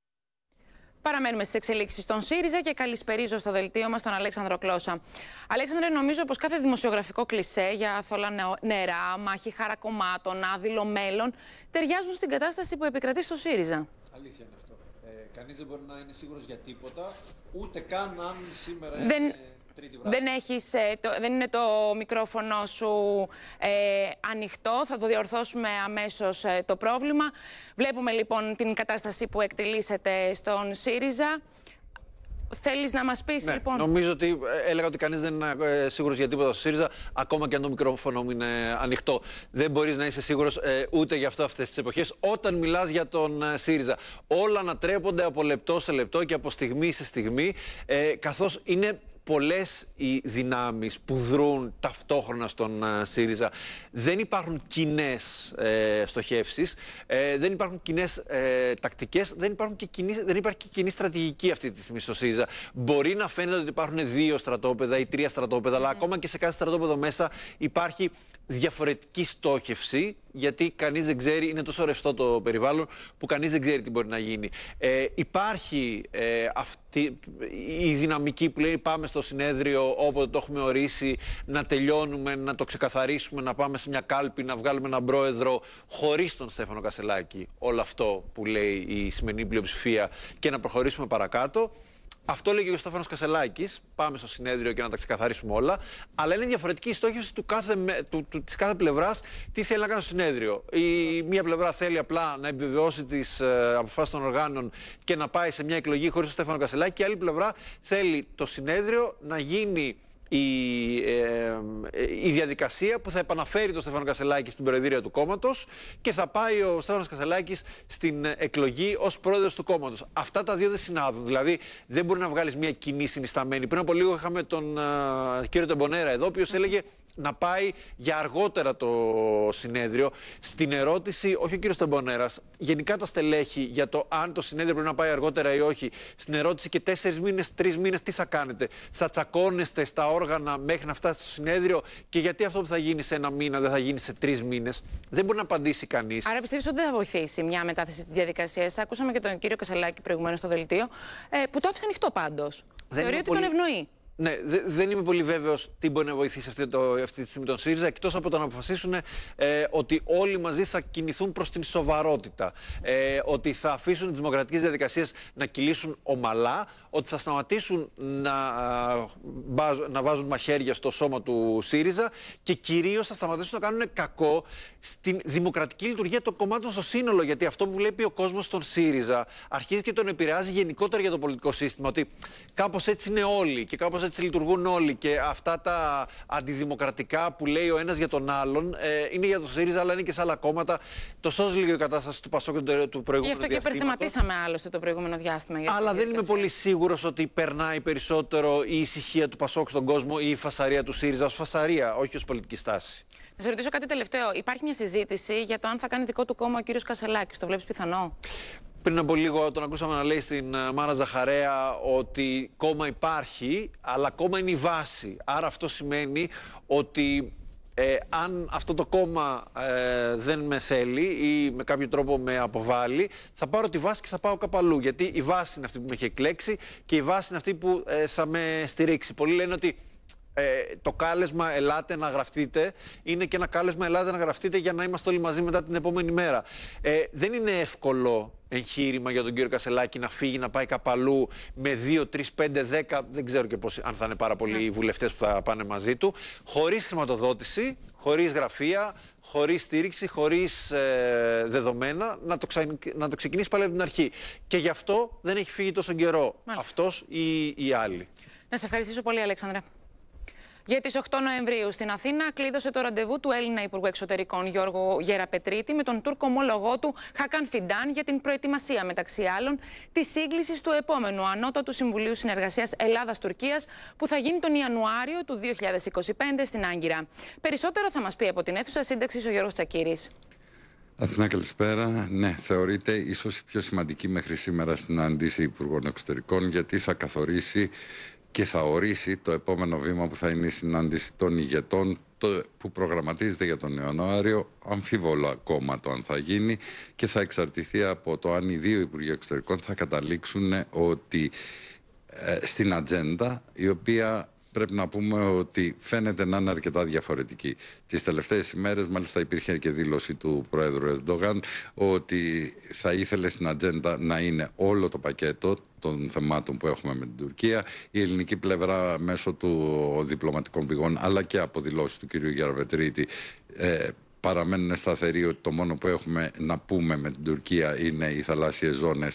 Παραμένουμε στις εξελίξεις στον ΣΥΡΙΖΑ και καλησπερίζω στο δελτίο μας τον Αλέξανδρο Κλώσσα. Αλέξανδρε, νομίζω πως κάθε δημοσιογραφικό κλισέ για θόλα νερά, μάχη χαρακομμάτων, άδειλο μέλλον ταιριάζουν στην κατάσταση που επικρατεί στο ΣΥΡΙΖΑ. Αλήθεια είναι αυτό. Ε, κανείς δεν μπορεί να είναι σίγουρος για τίποτα, ούτε καν αν σήμερα δεν... είναι τρίτη βράδυ. Δεν, έχεις, ε, το, δεν είναι το μικρόφωνο σου ε, ανοιχτό, θα το διορθώσουμε αμέσως ε, το πρόβλημα. Βλέπουμε λοιπόν την κατάσταση που εκτελήσεται στον ΣΥΡΙΖΑ. Θέλεις να μας πεις, ναι, λοιπόν? Νομίζω ότι έλεγα ότι κανείς δεν είναι ε, σίγουρος για τίποτα στο ΣΥΡΙΖΑ, ακόμα και αν το μικρόφωνο μου είναι ανοιχτό. Δεν μπορείς να είσαι σίγουρος ε, ούτε για αυτό αυτές τις εποχές, όταν μιλάς για τον ε, ΣΥΡΙΖΑ. Όλα ανατρέπονται από λεπτό σε λεπτό και από στιγμή σε στιγμή, ε, καθώς είναι πολλές οι δυνάμεις που δρούν ταυτόχρονα στον uh, ΣΥΡΙΖΑ. Δεν υπάρχουν κοινές ε, στοχεύσεις, ε, δεν υπάρχουν κοινές ε, τακτικές, δεν, υπάρχουν και κοινή, δεν υπάρχει και κοινή στρατηγική αυτή τη στιγμή στο ΣΥΡΙΖΑ. Μπορεί να φαίνεται ότι υπάρχουν δύο στρατόπεδα ή τρία στρατόπεδα, mm. αλλά ακόμα και σε κάθε στρατόπεδο μέσα υπάρχει διαφορετική στόχευση, γιατί κανείς δεν ξέρει, είναι τόσο ρευστό το περιβάλλον που κανείς δεν ξέρει τι μπορεί να γίνει. Ε, υπάρχει ε, αυτή η δυναμική που λέει πάμε στο συνέδριο όποτε το έχουμε ορίσει, να τελειώνουμε, να το ξεκαθαρίσουμε, να πάμε σε μια κάλπη, να βγάλουμε έναν πρόεδρο χωρίς τον Στέφανο Κασελάκη, όλο αυτό που λέει η σημερινή πλειοψηφία, και να προχωρήσουμε παρακάτω. Αυτό λέγει ο Στέφανος Κασελάκης, πάμε στο συνέδριο και να τα ξεκαθαρίσουμε όλα, αλλά είναι διαφορετική η στόχευση του κάθε, του, του, της κάθε πλευράς τι θέλει να κάνει στο συνέδριο. Η μία πλευρά θέλει απλά να επιβεβαιώσει τις ε, αποφάσεις των οργάνων και να πάει σε μια εκλογή χωρίς τον Στέφανο Κασελάκη, και η άλλη πλευρά θέλει το συνέδριο να γίνει Η, ε, η διαδικασία που θα επαναφέρει τον Στέφανο Κασελάκη στην προεδρία του κόμματος και θα πάει ο Στέφανος Κασελάκης στην εκλογή ως πρόεδρος του κόμματος. Αυτά τα δύο δεν συνάδουν. Δηλαδή δεν μπορεί να βγάλεις μια κοινή συνισταμένη. Πριν από λίγο είχαμε τον uh, κύριο Τεμπονέρα εδώ, ο οποίος έλεγε να πάει για αργότερα το συνέδριο. Στην ερώτηση, όχι ο κύριος Τεμπονέρας, γενικά τα στελέχη για το αν το συνέδριο πρέπει να πάει αργότερα ή όχι, στην ερώτηση και τέσσερις μήνες, τρεις μήνες, τι θα κάνετε? Θα τσακώνεστε στα όργανα μέχρι να φτάσετε στο συνέδριο, και γιατί αυτό που θα γίνει σε ένα μήνα δεν θα γίνει σε τρεις μήνες? Δεν μπορεί να απαντήσει κανείς. Άρα πιστεύεις ότι δεν θα βοηθήσει μια μετάθεση της διαδικασίας? Ακούσαμε και τον κύριο Κασελάκη προηγουμένως στο δελτίο, ε, που το άφησε ανοιχτό πάντως. Θεωρεί ότι πολύ... τον ευνοεί. Ναι, δε, δεν είμαι πολύ βέβαιος τι μπορεί να βοηθήσει αυτή, το, αυτή τη στιγμή τον ΣΥΡΙΖΑ, εκτός από το να αποφασίσουν ε, ότι όλοι μαζί θα κινηθούν προς την σοβαρότητα. Ε, ότι θα αφήσουν τις δημοκρατικές διαδικασίες να κυλήσουν ομαλά, ότι θα σταματήσουν να, να βάζουν μαχαίρια στο σώμα του ΣΥΡΙΖΑ, και κυρίως θα σταματήσουν να κάνουν κακό στην δημοκρατική λειτουργία των κομμάτων στο σύνολο. Γιατί αυτό που βλέπει ο κόσμος στον ΣΥΡΙΖΑ αρχίζει και τον επηρεάζει γενικότερα για το πολιτικό σύστημα. Ότι κάπως έτσι είναι όλοι και κάπως έτσι λειτουργούν όλοι, και αυτά τα αντιδημοκρατικά που λέει ο ένας για τον άλλον ε, είναι για το ΣΥΡΙΖΑ, αλλά είναι και σε άλλα κόμματα. Το σώζει λίγο η κατάσταση του Πασόκ του προηγούμενου διαστήματος. Γι' αυτό και υπερθεματίσαμε άλλωστε το προηγούμενο διάστημα. Για αλλά δεν είμαι πολύ σίγουρος ότι περνάει περισσότερο η ησυχία του Πασόκ στον κόσμο ή η φασαρία του ΣΥΡΙΖΑ ως φασαρία, όχι ως πολιτική στάση. Να σε ρωτήσω κάτι τελευταίο. Υπάρχει μια συζήτηση για το αν θα κάνει δικό του κόμμα ο κύριος Κασελάκης. Το βλέπεις πιθανό? Πριν από λίγο τον ακούσαμε να λέει στην Μάρα Ζαχαρέα ότι κόμμα υπάρχει, αλλά κόμμα είναι η βάση. Άρα αυτό σημαίνει ότι ε, αν αυτό το κόμμα ε, δεν με θέλει ή με κάποιο τρόπο με αποβάλλει, θα πάρω τη βάση και θα πάω κάπου αλλού. Γιατί η βάση είναι αυτή που με έχει εκλέξει και η βάση είναι αυτή που ε, θα με στηρίξει. Πολλοί λένε ότι Ε, το κάλεσμα ελάτε να γραφτείτε είναι και ένα κάλεσμα ελάτε να γραφτείτε για να είμαστε όλοι μαζί μετά την επόμενη μέρα. Ε, δεν είναι εύκολο εγχείρημα για τον κύριο Κασελάκη να φύγει, να πάει κάπου αλλού με δύο, τρεις, πέντε, δέκα, δεν ξέρω και πώς, αν θα είναι πάρα πολλοί οι βουλευτές που θα πάνε μαζί του, χωρίς χρηματοδότηση, χωρίς γραφεία, χωρίς στήριξη, χωρίς ε, δεδομένα, να το, ξα... να το ξεκινήσει πάλι από την αρχή. Και γι' αυτό δεν έχει φύγει τόσο καιρό. Μάλιστα. Αυτός ή οι άλλοι. Να σε ευχαριστήσω πολύ, Αλέξανδρε. Για τις οκτώ Νοεμβρίου στην Αθήνα κλείδωσε το ραντεβού του Έλληνα Υπουργού Εξωτερικών Γιώργο Γεραπετρίτη με τον Τούρκο ομόλογό του Χακάν Φιντάν για την προετοιμασία, μεταξύ άλλων, της σύγκλησης του επόμενου Ανώτατου Συμβουλίου Συνεργασίας Ελλάδας-Τουρκίας που θα γίνει τον Ιανουάριο του δύο χιλιάδες είκοσι πέντε στην Άγκυρα. Περισσότερο θα μας πει από την αίθουσα σύνταξης ο Γιώργος Τσακύρης. Αθηνά, καλησπέρα. Ναι, θεωρείται ίσως η πιο σημαντική μέχρι σήμερα συνάντηση Υπουργών Εξωτερικών, γιατί θα καθορίσει και θα ορίσει το επόμενο βήμα που θα είναι η συνάντηση των ηγετών που προγραμματίζεται για τον Ιανουάριο. Αμφίβολο ακόμα το αν θα γίνει και θα εξαρτηθεί από το αν οι δύο Υπουργοί Εξωτερικών θα καταλήξουν ότι ε, στην ατζέντα, η οποία πρέπει να πούμε ότι φαίνεται να είναι αρκετά διαφορετική. Τις τελευταίες ημέρες μάλιστα υπήρχε και δήλωση του Πρόεδρου Ερντογάν ότι θα ήθελε στην ατζέντα να είναι όλο το πακέτο των θεμάτων που έχουμε με την Τουρκία. Η ελληνική πλευρά μέσω του διπλωματικών πηγών αλλά και από δηλώσεις του κ. Γεραπετρίτη ε, παραμένουν σταθεροί ότι το μόνο που έχουμε να πούμε με την Τουρκία είναι οι θαλάσσιες ζώνες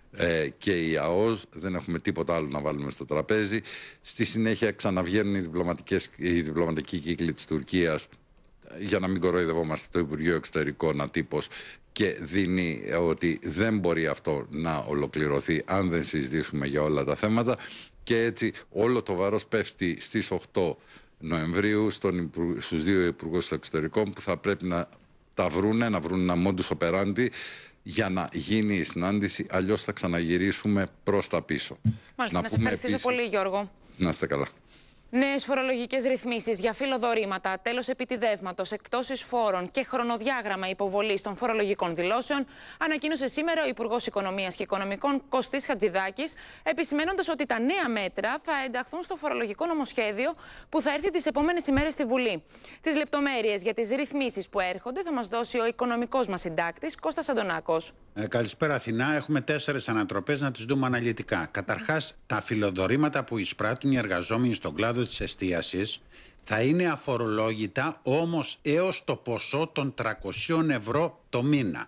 Ε, και η ΑΟΣ, δεν έχουμε τίποτα άλλο να βάλουμε στο τραπέζι. Στη συνέχεια ξαναβγαίνουν οι, διπλωματικές, οι διπλωματικοί κύκλοι της Τουρκίας, για να μην κοροϊδευόμαστε, το Υπουργείο Εξωτερικών ατύπως, και δίνει ότι δεν μπορεί αυτό να ολοκληρωθεί αν δεν συζητήσουμε για όλα τα θέματα, και έτσι όλο το βάρος πέφτει στις οκτώ Νοεμβρίου στον, στους δύο Υπουργούς Εξωτερικών που θα πρέπει να τα βρούνε, να βρουν ένα modus operandi για να γίνει η συνάντηση, αλλιώς θα ξαναγυρίσουμε προς τα πίσω. Μάλιστα, να, να σε ευχαριστήσω επίσης πολύ, Γιώργο. Να είστε καλά. Νέες φορολογικές ρυθμίσεις για φιλοδορήματα, τέλος επιτιδεύματος, εκπτώσεις φόρων και χρονοδιάγραμμα υποβολής των φορολογικών δηλώσεων ανακοίνωσε σήμερα ο Υπουργός Οικονομίας και Οικονομικών Κωστής Χατζηδάκης, επισημαίνοντας ότι τα νέα μέτρα θα ενταχθούν στο φορολογικό νομοσχέδιο που θα έρθει τις επόμενες ημέρες στη Βουλή. Τις λεπτομέρειες για τις ρυθμίσεις που έρχονται θα μας δώσει ο οικονομικός μας συντάκτης Κώστας Αντωνάκος. Ε, καλησπέρα, Αθηνά. Έχουμε τέσσερις ανατροπές να τις δούμε αναλυτικά. Καταρχάς, τα φιλοδορήματα που εισπράττουν οι εργαζόμενοι στον κλάδο της εστίασης θα είναι αφορολόγητα, όμως έως το ποσό των τριακόσια ευρώ το μήνα.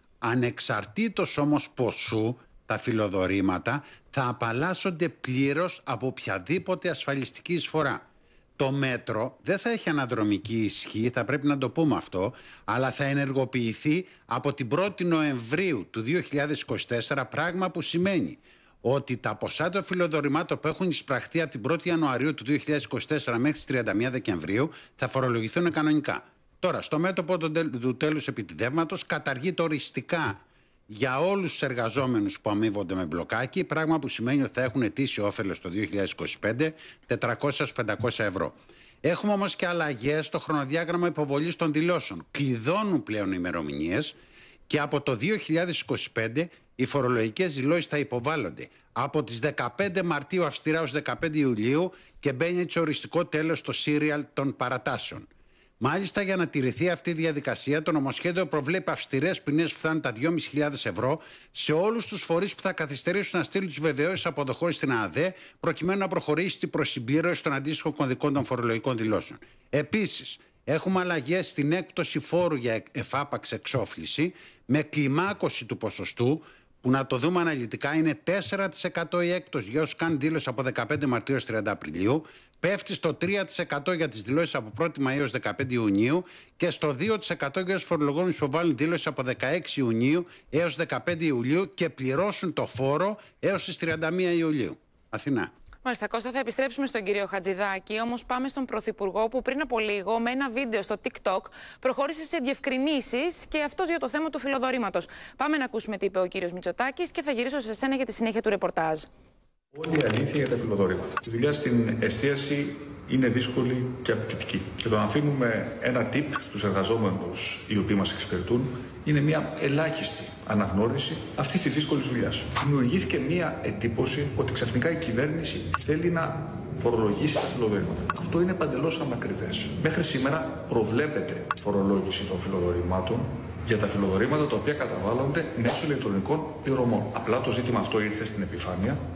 Ανεξαρτήτως όμως ποσού, τα φιλοδορήματα θα απαλλάσσονται πλήρως από οποιαδήποτε ασφαλιστική εισφορά. Το μέτρο δεν θα έχει αναδρομική ισχύ, θα πρέπει να το πούμε αυτό, αλλά θα ενεργοποιηθεί από την πρώτη Νοεμβρίου του δύο χιλιάδες είκοσι τέσσερα, πράγμα που σημαίνει ότι τα ποσά των φιλοδορημάτων που έχουν εισπραχθεί από την πρώτη Ιανουαρίου του δύο χιλιάδες είκοσι τέσσερα μέχρι τις τριάντα μία Δεκεμβρίου θα φορολογηθούν κανονικά. Τώρα, στο μέτωπο του τέλους επιτιδεύματος καταργείται οριστικά για όλους τους εργαζόμενους που αμείβονται με μπλοκάκι, πράγμα που σημαίνει ότι θα έχουν ετήσιο όφελος το δύο χιλιάδες είκοσι πέντε τετρακόσια με πεντακόσια ευρώ. Έχουμε όμως και αλλαγές στο χρονοδιάγραμμα υποβολής των δηλώσεων. Κλειδώνουν πλέον οι ημερομηνίες και από το δύο χιλιάδες είκοσι πέντε οι φορολογικές δηλώσεις θα υποβάλλονται από τις δεκαπέντε Μαρτίου αυστηρά ως δεκαπέντε Ιουλίου και μπαίνει έτσι οριστικό τέλος στο σύριαλ των παρατάσεων. Μάλιστα, για να τηρηθεί αυτή η διαδικασία, το νομοσχέδιο προβλέπει αυστηρές ποινές που φτάνουν τα δυόμισι χιλιάδες ευρώ σε όλους τους φορείς που θα καθυστερήσουν να στείλουν τις βεβαιώσεις αποδοχώρησης στην ΑΔΕ, προκειμένου να προχωρήσει την προσυμπλήρωση των αντίστοιχων κωδικών των φορολογικών δηλώσεων. Επίσης, έχουμε αλλαγές στην έκπτωση φόρου για εφάπαξ εξόφληση με κλιμάκωση του ποσοστού, που να το δούμε αναλυτικά είναι τέσσερα τοις εκατό η έκπτωση για όσους κάνουν δήλωση από δεκαπέντε Μαρτίου έως τριάντα Απριλίου, πέφτει στο τρία τοις εκατό για τις δηλώσεις από πρώτη Μαΐου έως δεκαπέντε Ιουνίου και στο δύο τοις εκατό για τους φορολογούμενους που βάλουν δήλωση από δεκαέξι Ιουνίου έως δεκαπέντε Ιουλίου και πληρώσουν το φόρο έως τις τριάντα μία Ιουλίου. Αθηνά. Μάλιστα, Κώστα, θα επιστρέψουμε στον κύριο Χατζηδάκη, όμως πάμε στον Πρωθυπουργό που πριν από λίγο με ένα βίντεο στο TikTok προχώρησε σε διευκρινήσεις και αυτός για το θέμα του φιλοδορήματος. Πάμε να ακούσουμε τι είπε ο κύριος Μητσοτάκης και θα γυρίσω σε σένα για τη συνέχεια του ρεπορτάζ. Όλη η αλήθεια για τα φιλοδορήματα. Η δουλειά στην εστίαση είναι δύσκολη και απαιτητική. Και το να αφήνουμε ένα tip στους εργαζόμενους οι οποίοι μας εξυπηρετούν είναι μια ελάχιστη αναγνώριση αυτής της δύσκολης δουλειάς. Δημιουργήθηκε μια εντύπωση ότι ξαφνικά η κυβέρνηση θέλει να φορολογήσει τα φιλοδορήματα. Αυτό είναι παντελώς ανακριβές. Μέχρι σήμερα προβλέπεται φορολόγηση των φιλοδορημάτων για τα φιλοδορήματα τα οποία καταβάλλονται μέσω ηλεκτρονικών πληρωμών. Απλά το ζήτημα αυτό ήρθε στην επιφάνεια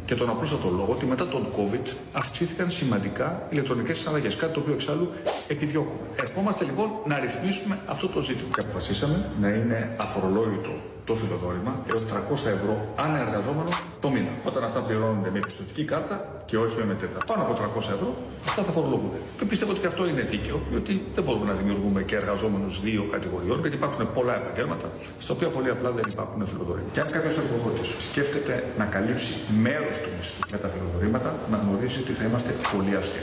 Και τον απλούστατο λόγο ότι μετά τον COVID αυξήθηκαν σημαντικά ηλεκτρονικές συναλλαγές. Κάτι το οποίο εξάλλου επιδιώκουμε. Ερχόμαστε λοιπόν να ρυθμίσουμε αυτό το ζήτημα. Και αποφασίσαμε να είναι αφορολόγητο το φιλοδόρημα έως τριακόσια ευρώ ανά εργαζόμενο το μήνα. Όταν αυτά πληρώνονται με πιστωτική κάρτα και όχι με μετρητά. Πάνω από τριακόσια ευρώ αυτά θα φορολογούνται. Και πιστεύω ότι και αυτό είναι δίκαιο, διότι δεν μπορούμε να δημιουργούμε και εργαζόμενους δύο κατηγοριών, γιατί υπάρχουν πολλά επαγγέλματα στα οποία πολύ απλά δεν υπάρχουν φιλοδόρημα. Και αν κάποιος εργοδότης σκέφτεται να καλύψει μέρος του μισθού με τα φιλοδορήματα, να γνωρίζει ότι θα είμαστε πολύ αυστηροί.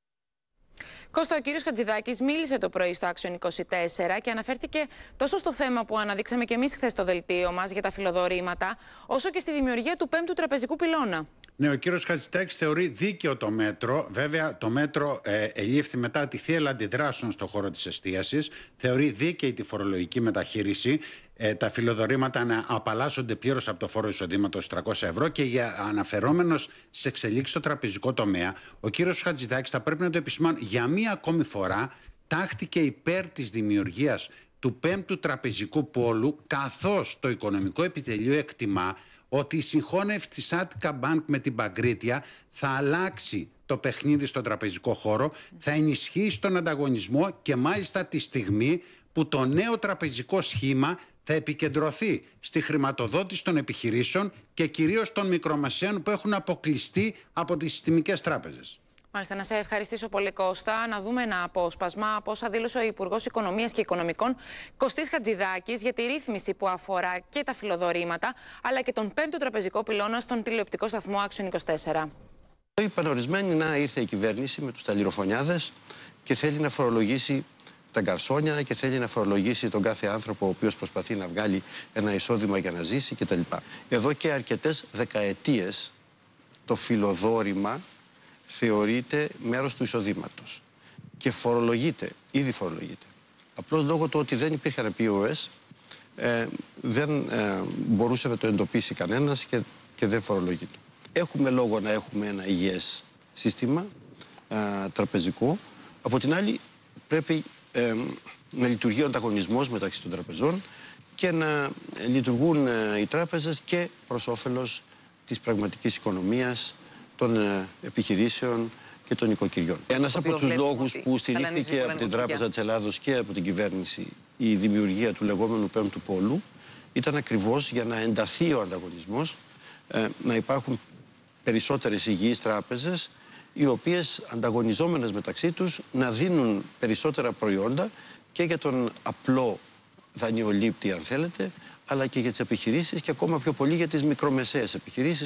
Κώστα, ο κύριος Χατζηδάκης μίλησε το πρωί στο Action είκοσι τέσσερα και αναφέρθηκε τόσο στο θέμα που αναδείξαμε και εμείς χθες στο δελτίο μας για τα φιλοδορήματα, όσο και στη δημιουργία του πέμπτου τραπεζικού πυλώνα. Ναι, ο κύριος Χατζηδάκης θεωρεί δίκαιο το μέτρο. Βέβαια, το μέτρο ε, ελήφθη μετά τη θύελλα αντιδράσεων στον χώρο της εστίασης. Θεωρεί δίκαιη τη φορολογική μεταχείριση. Ε, τα φιλοδορήματα να απαλλάσσονται πλήρως από το φόρο εισοδήματος τριακόσια ευρώ και για αναφερόμενος στις εξελίξεις στο τραπεζικό τομέα, ο κύριος Χατζηδάκης θα πρέπει να το επισημάνει για μία ακόμη φορά, τάχθηκε υπέρ της δημιουργίας του πέμπτου τραπεζικού πόλου, καθώς το οικονομικό επιτελείο εκτιμά ότι η συγχώνευση της Attica Bank με την Παγκρίτια θα αλλάξει το παιχνίδι στον τραπεζικό χώρο, θα ενισχύσει τον ανταγωνισμό και μάλιστα τη στιγμή που το νέο τραπεζικό σχήμα θα επικεντρωθεί στη χρηματοδότηση των επιχειρήσεων και κυρίως των μικρομεσαίων που έχουν αποκλειστεί από τις συστημικές τράπεζες. Μάλιστα, να σε ευχαριστήσω πολύ, Κώστα. Να δούμε ένα απόσπασμα από όσα δήλωσε ο Υπουργός Οικονομίας και Οικονομικών Κωστής Χατζηδάκης για τη ρύθμιση που αφορά και τα φιλοδορήματα, αλλά και τον πέμπτο τραπεζικό πυλώνα στον τηλεοπτικό σταθμό Action είκοσι τέσσερα. Είπαν ορισμένοι να ήρθε η κυβέρνηση με τους ταλιροφωνιάδες και θέλει να φορολογήσει τα γκαρσόνια και θέλει να φορολογήσει τον κάθε άνθρωπο ο οποίος προσπαθεί να βγάλει ένα εισόδημα για να ζήσει κτλ. Εδώ και αρκετές δεκαετίες το φιλοδόρημα θεωρείται μέρος του εισοδήματος και φορολογείται, ήδη φορολογείται. Απλώς λόγω του ότι δεν υπήρχαν πι ο ες ε, δεν ε, μπορούσε να το εντοπίσει κανένας και, και δεν φορολογείται. Έχουμε λόγο να έχουμε ένα υγιές σύστημα ε, τραπεζικό. Από την άλλη πρέπει ε, να λειτουργεί ο ανταγωνισμός μεταξύ των τραπεζών και να λειτουργούν ε, οι τράπεζες και προς όφελος της πραγματικής οικονομίας, των ε, επιχειρήσεων και των οικοκυριών. Ένας από τους λόγους που στηρίχθηκε από την Τράπεζα της Ελλάδος και από την κυβέρνηση η δημιουργία του λεγόμενου πέμπτου πόλου ήταν ακριβώς για να ενταθεί ο ανταγωνισμός, ε, να υπάρχουν περισσότερες υγιείς τράπεζες οι οποίες ανταγωνιζόμενες μεταξύ τους να δίνουν περισσότερα προϊόντα και για τον απλό δανειολήπτη αν θέλετε, αλλά και για τις επιχειρήσεις και ακόμα πιο πολύ για τις μικρομεσαίες επιχειρήσεις.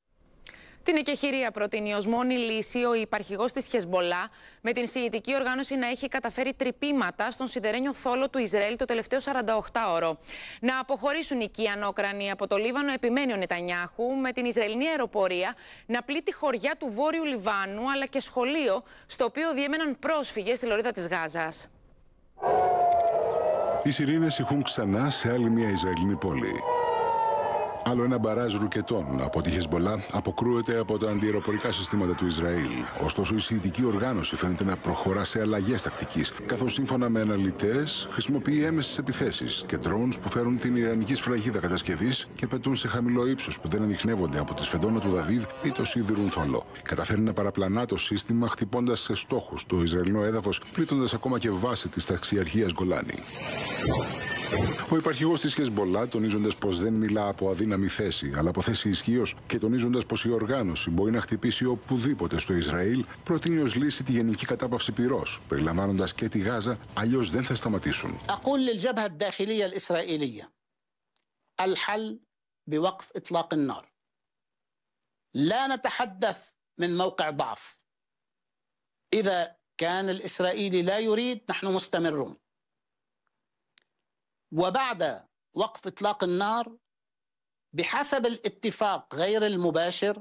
Την εκεχηρία προτείνει ως μόνη λύση ο υπαρχηγός της Χεσμπολά, με την σιητική οργάνωση να έχει καταφέρει τρυπήματα στον σιδερένιο θόλο του Ισραήλ το τελευταίο σαρανταοκτάωρο. Να αποχωρήσουν οι Κυανόκρανοι από το Λίβανο, επιμένει ο Νετανιάχου, με την Ισραηλινή αεροπορία να πλήττει χωριά του Βόρειου Λιβάνου, αλλά και σχολείο, στο οποίο διέμεναν πρόσφυγες στη λωρίδα της Γάζας. Οι σιρήνες ηχούν ξανά σε άλλη μια Ισραηλινή πόλη. Άλλο ένα μπαράζ ρουκετών από τη Χεσμπολά αποκρούεται από τα αντιεροπορικά συστήματα του Ισραήλ. Ωστόσο, η σιητική οργάνωση φαίνεται να προχωρά σε αλλαγές τακτικής, καθώς σύμφωνα με αναλυτές χρησιμοποιεί έμεσες επιθέσεις και drones που φέρουν την ιρανική σφραγίδα κατασκευής και πετούν σε χαμηλό ύψος που δεν ανιχνεύονται από τη σφεντόνα του Δαβίδ ή το σίδηρουν θόλο. Καταφέρει να παραπλανά το σύστημα χτυπώντας σε στόχους το Ισραηλινό έδαφος, πλήττοντας ακόμα και βάση της ταξιαρχίας Γκολάνι. Ο υπαρχηγός της Χεσμπολά, τονίζοντας πως δεν μιλά από αδύναμη θέση, αλλά από θέση ισχύως και τονίζοντας πως η οργάνωση μπορεί να χτυπήσει οπουδήποτε στο Ισραήλ, προτείνει ως λύση τη γενική κατάπαυση πυρός, περιλαμβάνοντας και τη Γάζα, αλλιώς δεν θα σταματήσουν. أقول للجبهة الداخلية الإسرائيلية الحل بوقف إطلاق النار. لا نتحدث من موقع ضعف. إذا كان الإسرائيلي لا يريد نحن مستمرون. وبعد وقف إطلاق النار بحسب الاتفاق غير المباشر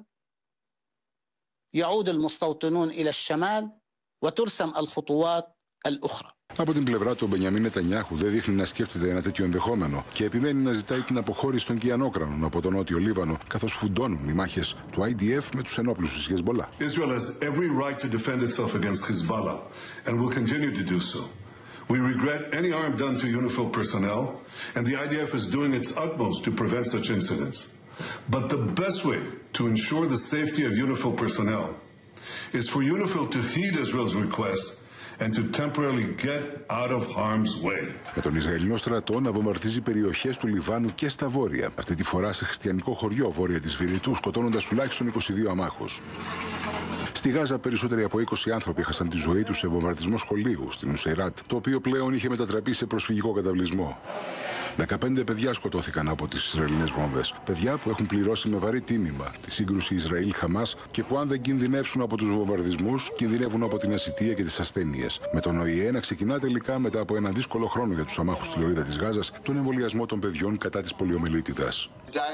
يعود المستوطنون إلى الشمال وترسم الخطوات الأخرى. Από την πλευρά του, ο Μπενιαμίν Νετανιάχου δεν δείχνει να σκέφτεται ένα τέτοιο ενδεχόμενο και επιμένει να ζητάει την αποχώρηση των Κυανόκρανων από τον Νότιο Λίβανο, καθώς φουντώνουν οι μάχες του άι ντι εφ με τους ενόπλους της Χεσμπολά. Israel has every right to defend itself against Hezbollah and will continue to do so. We regret any harm done to UNIFIL personnel, and the άι ντι εφ is doing its utmost to prevent such incidents. But the best way to ensure the safety of UNIFIL personnel is for UNIFIL to heed Israel's request and to temporarily get out of harm's way. Με τον Ισραηλινό στρατό να βομβαρδίζει περιοχές του Λιβάνου και στα βόρεια. Αυτή τη φορά σε χριστιανικό χωριό βόρεια της Βηρητού, σκοτώνοντας τουλάχιστον είκοσι δύο αμάχους. Στη Γάζα, περισσότεροι από είκοσι άνθρωποι έχασαν τη ζωή τους σε βομβαρδισμό σχολείου στην Ουσεϊράτ, το οποίο πλέον είχε μετατραπεί σε προσφυγικό καταβλισμό. δεκαπέντε παιδιά σκοτώθηκαν από τις Ισραηλινές βόμβες. Παιδιά που έχουν πληρώσει με βαρύ τίμημα τη σύγκρουση Ισραήλ-Χαμάς και που, αν δεν κινδυνεύσουν από τους βομβαρδισμούς, κινδυνεύουν από την ασιτεία και τις ασθένειες. Με τον Ο Η Ε να ξεκινά τελικά, μετά από ένα δύσκολο χρόνο για τους αμάχους στη Λωρίδα της Γάζας, τον εμβολιασμό των παιδιών κατά της πολιομελίτιδας.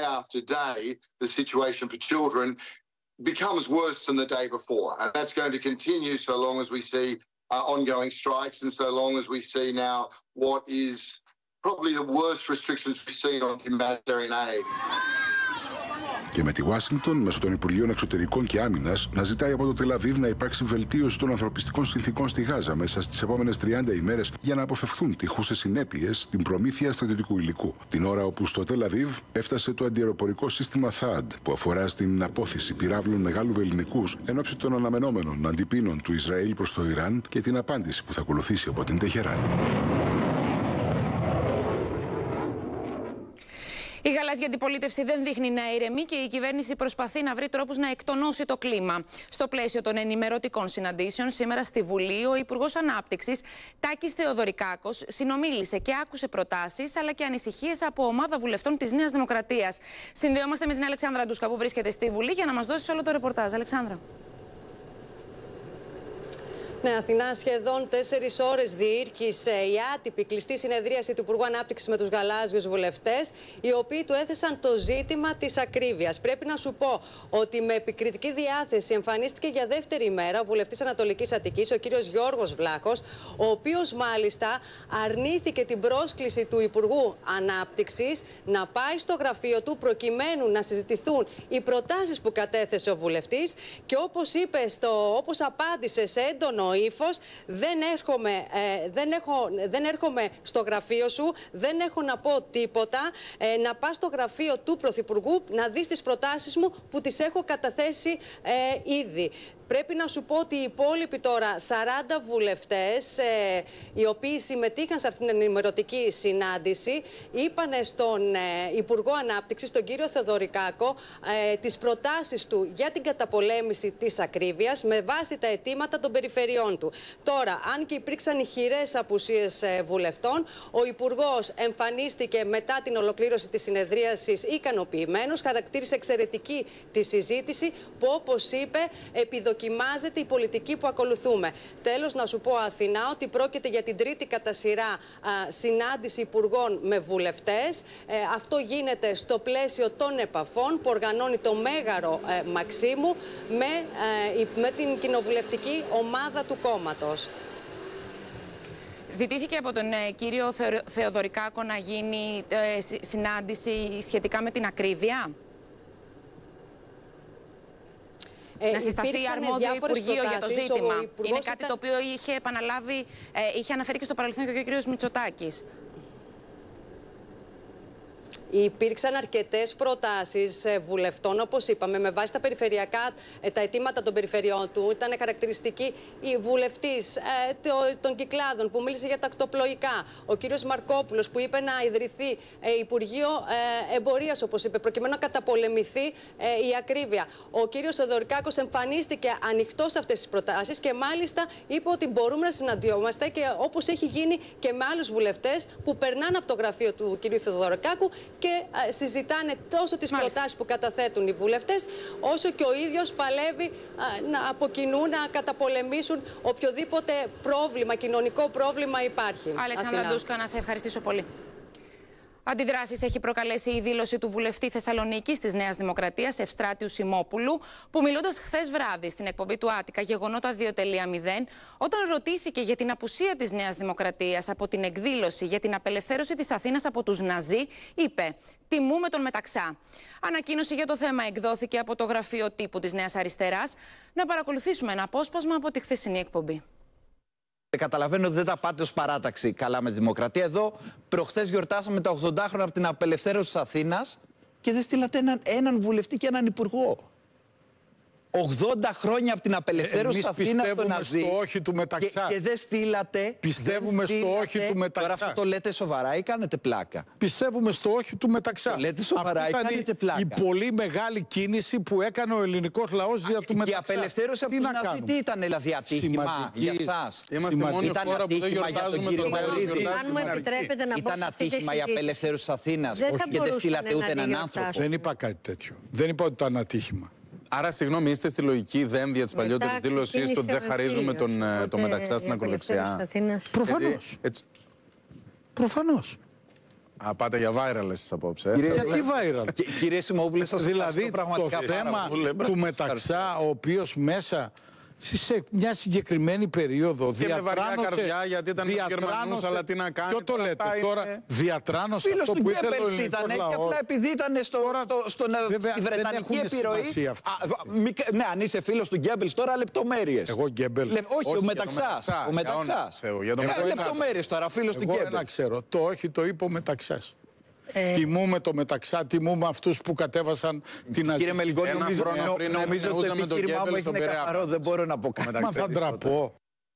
Becomes worse than the day before, and that's going to continue so long as we see uh, ongoing strikes and so long as we see now what is probably the worst restrictions we've seen on humanitarian aid. Και με τη Ουάσιγκτον, μέσω των Υπουργείων Εξωτερικών και Άμυνας, να ζητάει από το Τελ-Αβίβ να υπάρξει βελτίωση των ανθρωπιστικών συνθήκων στη Γάζα μέσα στις επόμενες τριάντα ημέρες για να αποφευχθούν τυχούσες συνέπειες στην προμήθεια στρατιωτικού υλικού. Την ώρα όπου στο Τελ-Αβίβ έφτασε το αντιαεροπορικό σύστημα Θαντ, που αφορά στην απόθεση πυράβλων μεγάλου βελληνικούς εν ώψη των αναμενόμενων αντιπίνων του Ισραήλ προς το Ιράν και την απάντηση που θα ακολουθήσει από την Τεχεράνη. Η γαλάζια αντιπολίτευση δεν δείχνει να ηρεμεί και η κυβέρνηση προσπαθεί να βρει τρόπους να εκτονώσει το κλίμα. Στο πλαίσιο των ενημερωτικών συναντήσεων, σήμερα στη Βουλή, ο Υπουργός Ανάπτυξης Τάκης Θεοδωρικάκος συνομίλησε και άκουσε προτάσεις αλλά και ανησυχίες από ομάδα βουλευτών της Νέας Δημοκρατίας. Συνδεόμαστε με την Αλεξάνδρα Ντούσκα που βρίσκεται στη Βουλή για να μας δώσει όλο το ρεπορτάζ. Αλεξάνδρα. Ναι, Αθηνά, σχεδόν τέσσερις ώρες διήρκησε η άτυπη κλειστή συνεδρίαση του Υπουργού Ανάπτυξης με τους γαλάζιους βουλευτές, οι οποίοι του έθεσαν το ζήτημα της ακρίβειας. Πρέπει να σου πω ότι με επικριτική διάθεση εμφανίστηκε για δεύτερη ημέρα ο βουλευτής Ανατολικής Αττικής, ο κύριος Γιώργος Βλάχος, ο οποίος μάλιστα αρνήθηκε την πρόσκληση του Υπουργού Ανάπτυξης να πάει στο γραφείο του προκειμένου να συζητηθούν οι προτάσεις που κατέθεσε ο βουλευτής και όπως είπε, στο, όπως απάντησε σε έντονο ύφος, δεν, έρχομαι, ε, δεν, έχω, δεν έρχομαι στο γραφείο σου, δεν έχω να πω τίποτα, ε, να πας στο γραφείο του Πρωθυπουργού να δεις τις προτάσεις μου που τις έχω καταθέσει ε, ήδη. Πρέπει να σου πω ότι οι υπόλοιποι τώρα σαράντα βουλευτές, ε, οι οποίοι συμμετείχαν σε αυτήν την ενημερωτική συνάντηση, είπανε στον ε, Υπουργό Ανάπτυξης, τον κύριο Θεοδωρικάκο, ε, τις προτάσεις του για την καταπολέμηση της ακρίβειας με βάση τα αιτήματα των περιφερειών του. Τώρα, αν και υπήρξαν ηχηρές απουσίες ε, βουλευτών, ο Υπουργός εμφανίστηκε μετά την ολοκλήρωση της συνεδρίασης ικανοποιημένος, χαρακτήρισε εξαιρετική τη συζήτηση που, όπως είπε, επιδοκιμάζει δοκιμάζεται η πολιτική που ακολουθούμε. Τέλος, να σου πω, Αθηνά, ότι πρόκειται για την τρίτη κατά σειρά α, συνάντηση υπουργών με βουλευτές. Ε, αυτό γίνεται στο πλαίσιο των επαφών που οργανώνει το Μέγαρο ε, Μαξίμου με, ε, με την κοινοβουλευτική ομάδα του κόμματος. Ζητήθηκε από τον ε, κύριο Θεοδωρικάκο να γίνει ε, συνάντηση σχετικά με την ακρίβεια. Ε, να συσταθεί αρμόδιο Υπουργείο για το ζήτημα. Είναι κάτι ήταν... το οποίο είχε επαναλάβει, ε, είχε αναφέρει και στο παρελθόν και ο κ. Μητσοτάκης. Υπήρξαν αρκετές προτάσεις βουλευτών, όπως είπαμε, με βάση τα περιφερειακά, τα αιτήματα των περιφερειών του. Ήταν χαρακτηριστική η βουλευτής ε, των Κυκλάδων που μίλησε για τα ακτοπλοϊκά. Ο κύριος Μαρκόπουλος που είπε να ιδρυθεί ε, Υπουργείο ε, Εμπορίας, όπως είπε, προκειμένου να καταπολεμηθεί ε, η ακρίβεια. Ο κύριος Θεοδωρικάκος εμφανίστηκε ανοιχτός σε αυτές τις προτάσεις και μάλιστα είπε ότι μπορούμε να συναντιόμαστε και όπως έχει γίνει και με άλλους βουλευτές που περνάνε από το γραφείο του κύριου Θεοδωρικάκου και συζητάνε τόσο τις προτάσεις που καταθέτουν οι βουλευτές, όσο και ο ίδιος παλεύει να από κοινού να καταπολεμήσουν οποιοδήποτε πρόβλημα, κοινωνικό πρόβλημα υπάρχει. Αλεξάνδρα Ντούσκα, να σε ευχαριστήσω πολύ. Αντιδράσεις έχει προκαλέσει η δήλωση του βουλευτή Θεσσαλονίκης της Νέας Δημοκρατίας, Ευστράτιου Σιμόπουλου, που μιλώντας χθες βράδυ στην εκπομπή του Άτικα Γεγονότα δύο τελεία μηδέν, όταν ρωτήθηκε για την απουσία της Νέας Δημοκρατίας από την εκδήλωση για την απελευθέρωση της Αθήνας από τους Ναζί, είπε «Τιμούμε τον Μεταξά». Ανακοίνωση για το θέμα εκδόθηκε από το γραφείο τύπου της Νέας Αριστεράς. Να παρακολουθήσουμε ένα απόσπασμα από τη χθεσινή εκπομπή. Καταλαβαίνω ότι δεν τα πάτε ως παράταξη καλά με τη δημοκρατία. Εδώ προχθές γιορτάσαμε τα ογδόντα χρόνια από την απελευθέρωση της Αθήνας και δεν στείλατε έναν, έναν βουλευτή και έναν υπουργό. ογδόντα χρόνια από την απελευθέρωση Αθήνας στο Ναζί. Στο όχι του Μεταξά. Και, και δεν στείλατε. Πιστεύουμε δεν στο όχι του Μεταξά. Τώρα αυτό το λέτε σοβαρά ή κάνετε πλάκα? Πιστεύουμε στο όχι του Μεταξά. Το λέτε σοβαρά ή κάνετε πλάκα? Η πολύ μεγάλη κίνηση που έκανε ο ελληνικός λαός δια του Μεταξά. Και η απελευθέρωση από τον Ναζί τι ήταν, δηλαδή ατύχημα για εσάς? Είμαστε η μόνη χώρα που δεν γιορτάζουμε τον Βελίδη. Ήταν ατύχημα η απελευθέρωση της Αθήνας και δεν στείλατε ούτε έναν άνθρωπο? Δεν είπα κάτι τέτοιο. Δεν είπα ότι ήταν ατύχημα. Άρα, συγγνώμη, είστε στη λογική δένδια τη παλιότερη δήλωση ότι δεν χαρίζουμε τον, το Μεταξά στην ακροδεξιά? Προφανώς. Έτσι... Προφανώς. Α, πάτε για viral εσείς απόψε. Κύριε, γιατί viral? Κύριε Σιμόπουλε, σας δηλαδή το θέμα του Μεταξά, ο οποίος μέσα σε μια συγκεκριμένη περίοδο και διατράνωσε... με βαριά καρδιά, γιατί ήταν Γερμανούς, αλλά τι να κάνει. Ποιο το λέτε είναι... τώρα, διατράνωσε φίλος αυτό που ήθελε ο ελληνικός ήτανε, λαός. Και απλά επειδή ήταν στο, στο, στο, βέβαια, στη βρετανική επιρροή. Α, μη, ναι, αν είσαι φίλος του Γκέμπελς τώρα, λεπτομέρειες. Εγώ Γκέμπελς. Λε, όχι, όχι, ο Μεταξάς. Ο Μεταξάς. Λεπτομέρειες τώρα, φίλος του Γκέμπελς. Εγώ να ξέρω, το όχι το είπε ο Μεταξάς. Ε... Τιμούμε το Μεταξά, τιμούμε αυτούς που κατέβασαν την Κύριε Μελγόνη, νομίζω, νομίζω ότι το επιχείρημά μου είναι καθαρό, δεν μπορώ να πω κάτι. Μα θα ντραπώ.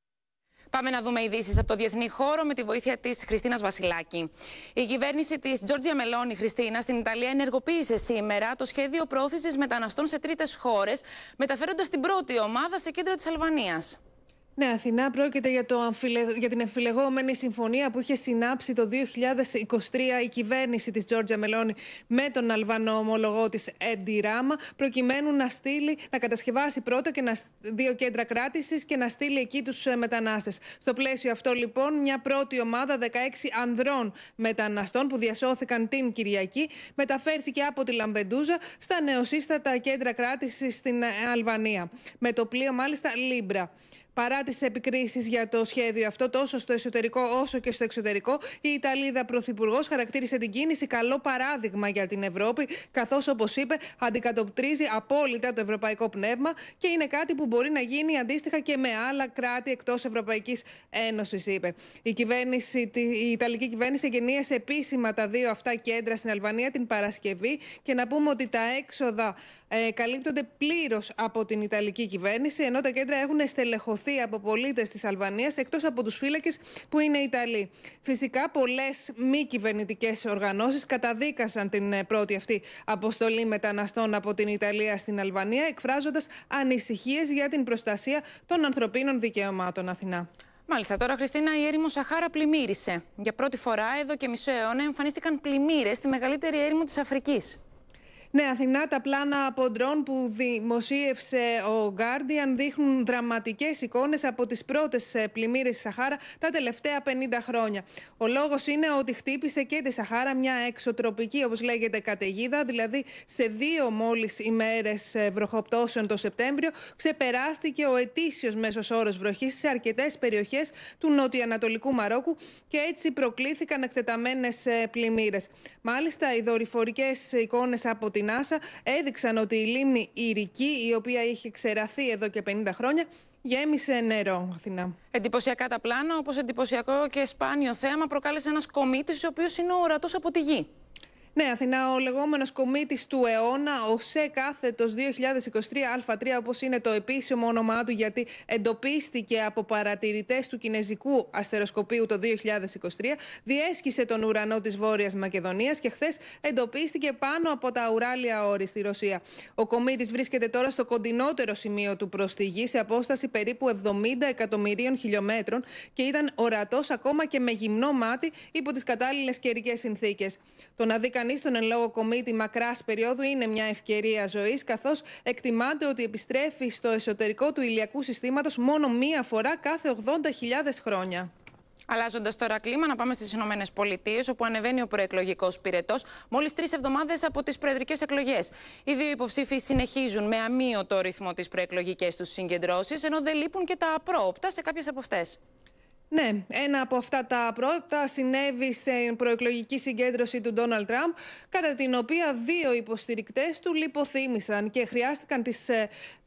Πάμε να δούμε ειδήσεις από το διεθνή χώρο με τη βοήθεια της Χριστίνας Βασιλάκη. Η κυβέρνηση της Τζόρτζια Μελόνι, Χριστίνα, στην Ιταλία ενεργοποίησε σήμερα το σχέδιο πρόθεσης μεταναστών σε τρίτες χώρες, μεταφέροντας την πρώτη ομάδα σε κέντρα της Αλβανίας. Ναι, Αθηνά, πρόκειται για, το αμφιλε... για την εμφυλεγόμενη συμφωνία που είχε συνάψει το δύο χιλιάδες είκοσι τρία η κυβέρνηση της Τζόρτζια Μελόνι με τον Αλβανό ομολογό της Έντι Ράμα, προκειμένου να στείλει, να κατασκευάσει πρώτα και να... δύο κέντρα κράτησης και να στείλει εκεί τους μετανάστες. Στο πλαίσιο αυτό, λοιπόν, μια πρώτη ομάδα δεκαέξι ανδρών μεταναστών που διασώθηκαν την Κυριακή μεταφέρθηκε από τη Λαμπεντούζα στα νεοσύστατα κέντρα κράτησης στην Αλβανία. Με το πλοίο, μάλιστα, Λίμπρα. Παρά τις επικρίσεις για το σχέδιο αυτό, τόσο στο εσωτερικό όσο και στο εξωτερικό, η Ιταλίδα Πρωθυπουργός χαρακτήρισε την κίνηση καλό παράδειγμα για την Ευρώπη, καθώς, όπως είπε, αντικατοπτρίζει απόλυτα το ευρωπαϊκό πνεύμα και είναι κάτι που μπορεί να γίνει αντίστοιχα και με άλλα κράτη εκτός Ευρωπαϊκής Ένωσης, είπε. Η, κυβέρνηση, η Ιταλική κυβέρνηση εγγενίασε επίσημα τα δύο αυτά κέντρα στην Αλβανία την Παρασκευή και να πούμε ότι τα έξοδα ε, καλύπτονται πλήρως από την Ιταλική κυβέρνηση, ενώ τα κέντρα έχουν στελεχωθεί από πολίτες της Αλβανίας, εκτός από τους φύλακες που είναι Ιταλοί. Φυσικά, πολλές μη κυβερνητικές οργανώσεις καταδίκασαν την πρώτη αυτή αποστολή μεταναστών από την Ιταλία στην Αλβανία, εκφράζοντας ανησυχίες για την προστασία των ανθρωπίνων δικαιωμάτων. Αθηνά. Μάλιστα, τώρα, Χριστίνα, η έρημος Σαχάρα πλημμύρισε. Για πρώτη φορά εδώ και μισό αιώνα εμφανίστηκαν πλημμύρες στη μεγαλύτερη έρημο της Αφρικής. Ναι, Αθηνά, τα πλάνα από ντρόν που δημοσίευσε ο Guardian δείχνουν δραματικές εικόνες από τις πρώτες πλημμύρες στη Σαχάρα τα τελευταία πενήντα χρόνια. Ο λόγος είναι ότι χτύπησε και τη Σαχάρα μια εξωτροπική, όπως λέγεται, καταιγίδα, δηλαδή σε δύο μόλις ημέρες βροχοπτώσεων το Σεπτέμβριο ξεπεράστηκε ο ετήσιος μέσος όρος βροχής σε αρκετές περιοχές του νοτιοανατολικού Μαρόκου και έτσι προκλήθηκαν εκτεταμένες πλημμύρες. Μάλιστα, οι δορυφορικές εικόνες από την NASA έδειξαν ότι η λίμνη Ηρική, η οποία είχε ξεραθεί εδώ και πενήντα χρόνια, γέμισε νερό. Αθηνά. Εντυπωσιακά τα πλάνα, όπως εντυπωσιακό και σπάνιο θέαμα προκάλεσε ένας κομήτης, ο οποίος είναι ορατός από τη γη. Ναι, Αθηνά, ο λεγόμενος κομήτης του αιώνα, ο ΣΕ κάθετος δύο χιλιάδες είκοσι τρία Α τρία, όπως είναι το επίσημο όνομά του, γιατί εντοπίστηκε από παρατηρητές του Κινεζικού αστεροσκοπείου το δύο χιλιάδες είκοσι τρία, διέσχισε τον ουρανό της Βόρειας Μακεδονίας και χθες εντοπίστηκε πάνω από τα Ουράλια όρη στη Ρωσία. Ο κομήτης βρίσκεται τώρα στο κοντινότερο σημείο του προς τη γη, σε απόσταση περίπου εβδομήντα εκατομμυρίων χιλιόμετρων και ήταν ορατός ακόμα και με γυμνό μάτι υπό τις κατάλληλες καιρικές συνθήκες. Το να δει κανείς τον εν λόγω κομήτη μακράς περίοδου είναι μια ευκαιρία ζωής, καθώς εκτιμάται ότι επιστρέφει στο εσωτερικό του ηλιακού συστήματος μόνο μία φορά κάθε ογδόντα χιλιάδες χρόνια. Αλλάζοντας τώρα κλίμα, να πάμε στις Ηνωμένες Πολιτείες, όπου ανεβαίνει ο προεκλογικός πυρετός μόλις τρεις εβδομάδες από τις προεδρικές εκλογές. Οι δύο υποψήφοι συνεχίζουν με αμύωτο ρυθμό τις προεκλογικές τους συγκεντρώσεις, ενώ δεν λείπουν και τα απρόοπτα σε κάποιες από αυτές. Ναι, ένα από αυτά τα πρώτα συνέβη στην προεκλογική συγκέντρωση του Ντόναλντ Τραμπ, κατά την οποία δύο υποστηρικτές του λιποθύμησαν και χρειάστηκαν τις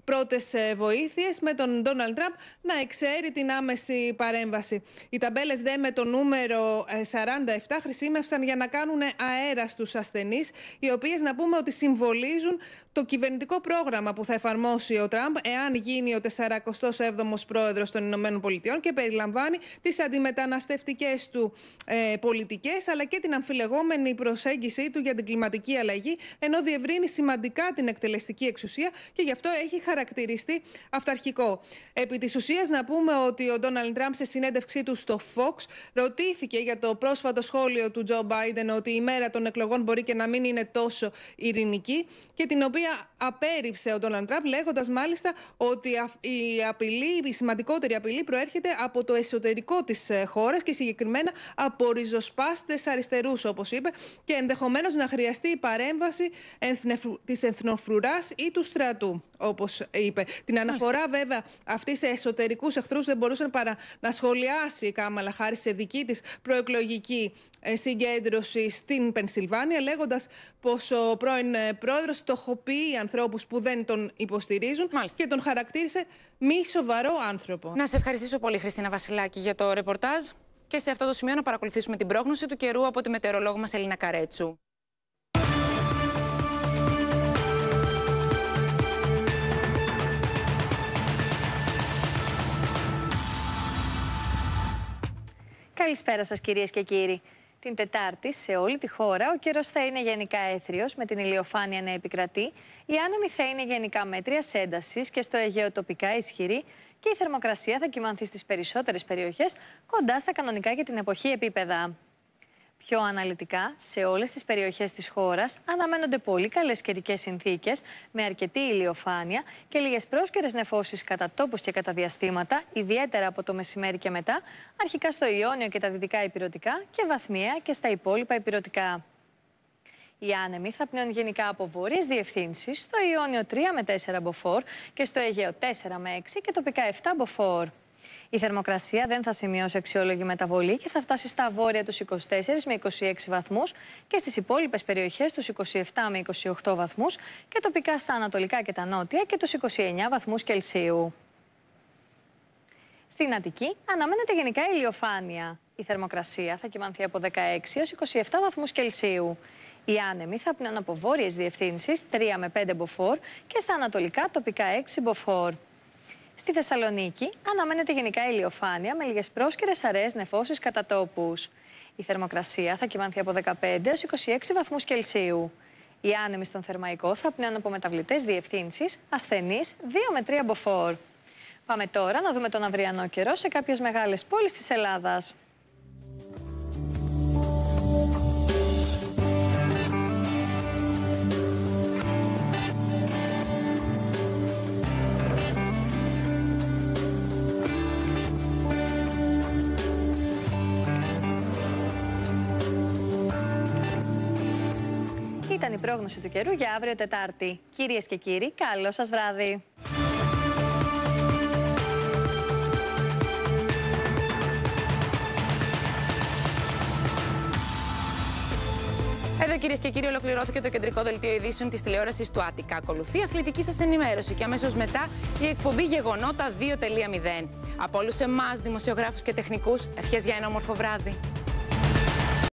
πρώτες βοήθειες, με τον Ντόναλντ Τραμπ να εξαίρει την άμεση παρέμβαση. Οι ταμπέλες δε με το νούμερο σαράντα επτά χρησιμεύσαν για να κάνουν αέρα στους ασθενείς, οι οποίες να πούμε ότι συμβολίζουν το κυβερνητικό πρόγραμμα που θα εφαρμόσει ο Τραμπ εάν γίνει ο σαρανταεπτός έβδομος πρόεδρος των Ηνωμένων Πολιτειών, και περιλαμβάνει τις αντιμεταναστευτικές του ε, πολιτικές, αλλά και την αμφιλεγόμενη προσέγγιση του για την κλιματική αλλαγή, ενώ διευρύνει σημαντικά την εκτελεστική εξουσία και γι' αυτό έχει χαρακτηριστεί αυταρχικό. Επί της ουσίας να πούμε ότι ο Ντόναλντ Τραμπ σε συνέντευξή του στο Fox ρωτήθηκε για το πρόσφατο σχόλιο του Τζο Μπάιντεν ότι η μέρα των εκλογών μπορεί και να μην είναι τόσο ειρηνική, και την οποία απέρριψε ο Ντόναλντ Τραμπ, λέγοντας μάλιστα ότι η απειλή, η σημαντικότερη απειλή προέρχεται από το εσωτερικό της χώρας και συγκεκριμένα από ριζοσπάστες αριστερούς, όπως είπε, και ενδεχομένως να χρειαστεί η παρέμβαση της εθνοφρουράς ή του στρατού, όπως είπε. Την αναφορά βέβαια αυτή σε εσωτερικούς εχθρούς δεν μπορούσε παρά να σχολιάσει η Κάμαλα Χάρις σε δική της προεκλογική συγκέντρωση στην Πενσιλβάνια, λέγοντας πως ο πρώην πρόεδρος στοχοποιεί ανθρώπους που δεν τον υποστηρίζουν. Μάλιστα. Και τον χαρακτήρισε μη σοβαρό άνθρωπο. Να σε ευχαριστήσω πολύ, Χριστίνα Βασιλάκη, για το ρεπορτάζ. Και σε αυτό το σημείο να παρακολουθήσουμε την πρόγνωση του καιρού από τη μετεωρολόγο μας Ελίνα Καρέτσου. Καλησπέρα σας, κυρίες και κύριοι. Την Τετάρτη σε όλη τη χώρα ο καιρός θα είναι γενικά έθριος, με την ηλιοφάνεια να επικρατεί. Η άνεμη θα είναι γενικά μέτριας έντασης και στο Αιγαίο τοπικά ισχυρή, και η θερμοκρασία θα κυμανθεί στις περισσότερες περιοχές κοντά στα κανονικά για την εποχή επίπεδα. Πιο αναλυτικά, σε όλες τις περιοχές της χώρας αναμένονται πολύ καλές καιρικές συνθήκες, με αρκετή ηλιοφάνεια και λίγες πρόσκαιρες νεφώσεις κατά τόπους και κατά διαστήματα, ιδιαίτερα από το μεσημέρι και μετά, αρχικά στο Ιόνιο και τα δυτικά ηπειρωτικά και βαθμιαία και στα υπόλοιπα ηπειρωτικά. Οι άνεμοι θα πνέουν γενικά από βόρειες διευθύνσεις, στο Ιόνιο τρία με τέσσερα μποφόρ και στο Αιγαίο τέσσερα με έξι και τοπικά επτά μποφόρ. Η θερμοκρασία δεν θα σημειώσει αξιόλογη μεταβολή και θα φτάσει στα βόρεια τους είκοσι τέσσερα με είκοσι έξι βαθμούς και στις υπόλοιπες περιοχές τους είκοσι επτά με είκοσι οκτώ βαθμούς και τοπικά στα ανατολικά και τα νότια και τους είκοσι εννέα βαθμούς Κελσίου. Στην Αττική αναμένεται γενικά ηλιοφάνεια. Η θερμοκρασία θα κυμανθεί από δεκαέξι έως είκοσι επτά βαθμούς Κελσίου. Οι άνεμοι θα πνέουν από βόρειες διευθύνσεις τρία με πέντε μποφόρ και στα ανατολικά τοπικά έξι μποφόρ. Στη Θεσσαλονίκη αναμένεται γενικά ηλιοφάνεια με λίγες πρόσκαιρες αραιές νεφώσεις κατά τόπους. Η θερμοκρασία θα κυμανθεί από δεκαπέντε έως είκοσι έξι βαθμούς Κελσίου. Οι άνεμοι στον Θερμαϊκό θα πνέουν από μεταβλητές διευθύνσεις, ασθενείς δύο με τρία μποφόρ. Πάμε τώρα να δούμε τον αυριανό καιρό σε κάποιες μεγάλες πόλεις της Ελλάδας. Ήταν η πρόγνωση του καιρού για αύριο Τετάρτη. Κυρίες και κύριοι, καλό σας βράδυ. Εδώ, κυρίες και κύριοι, ολοκληρώθηκε το κεντρικό δελτίο ειδήσεων της τηλεόρασης του Άτικα. Ακολουθεί αθλητική σας ενημέρωση και αμέσως μετά η εκπομπή Γεγονότα δύο τελεία μηδέν. Από όλους εμάς, δημοσιογράφους και τεχνικούς, ευχές για ένα όμορφο βράδυ.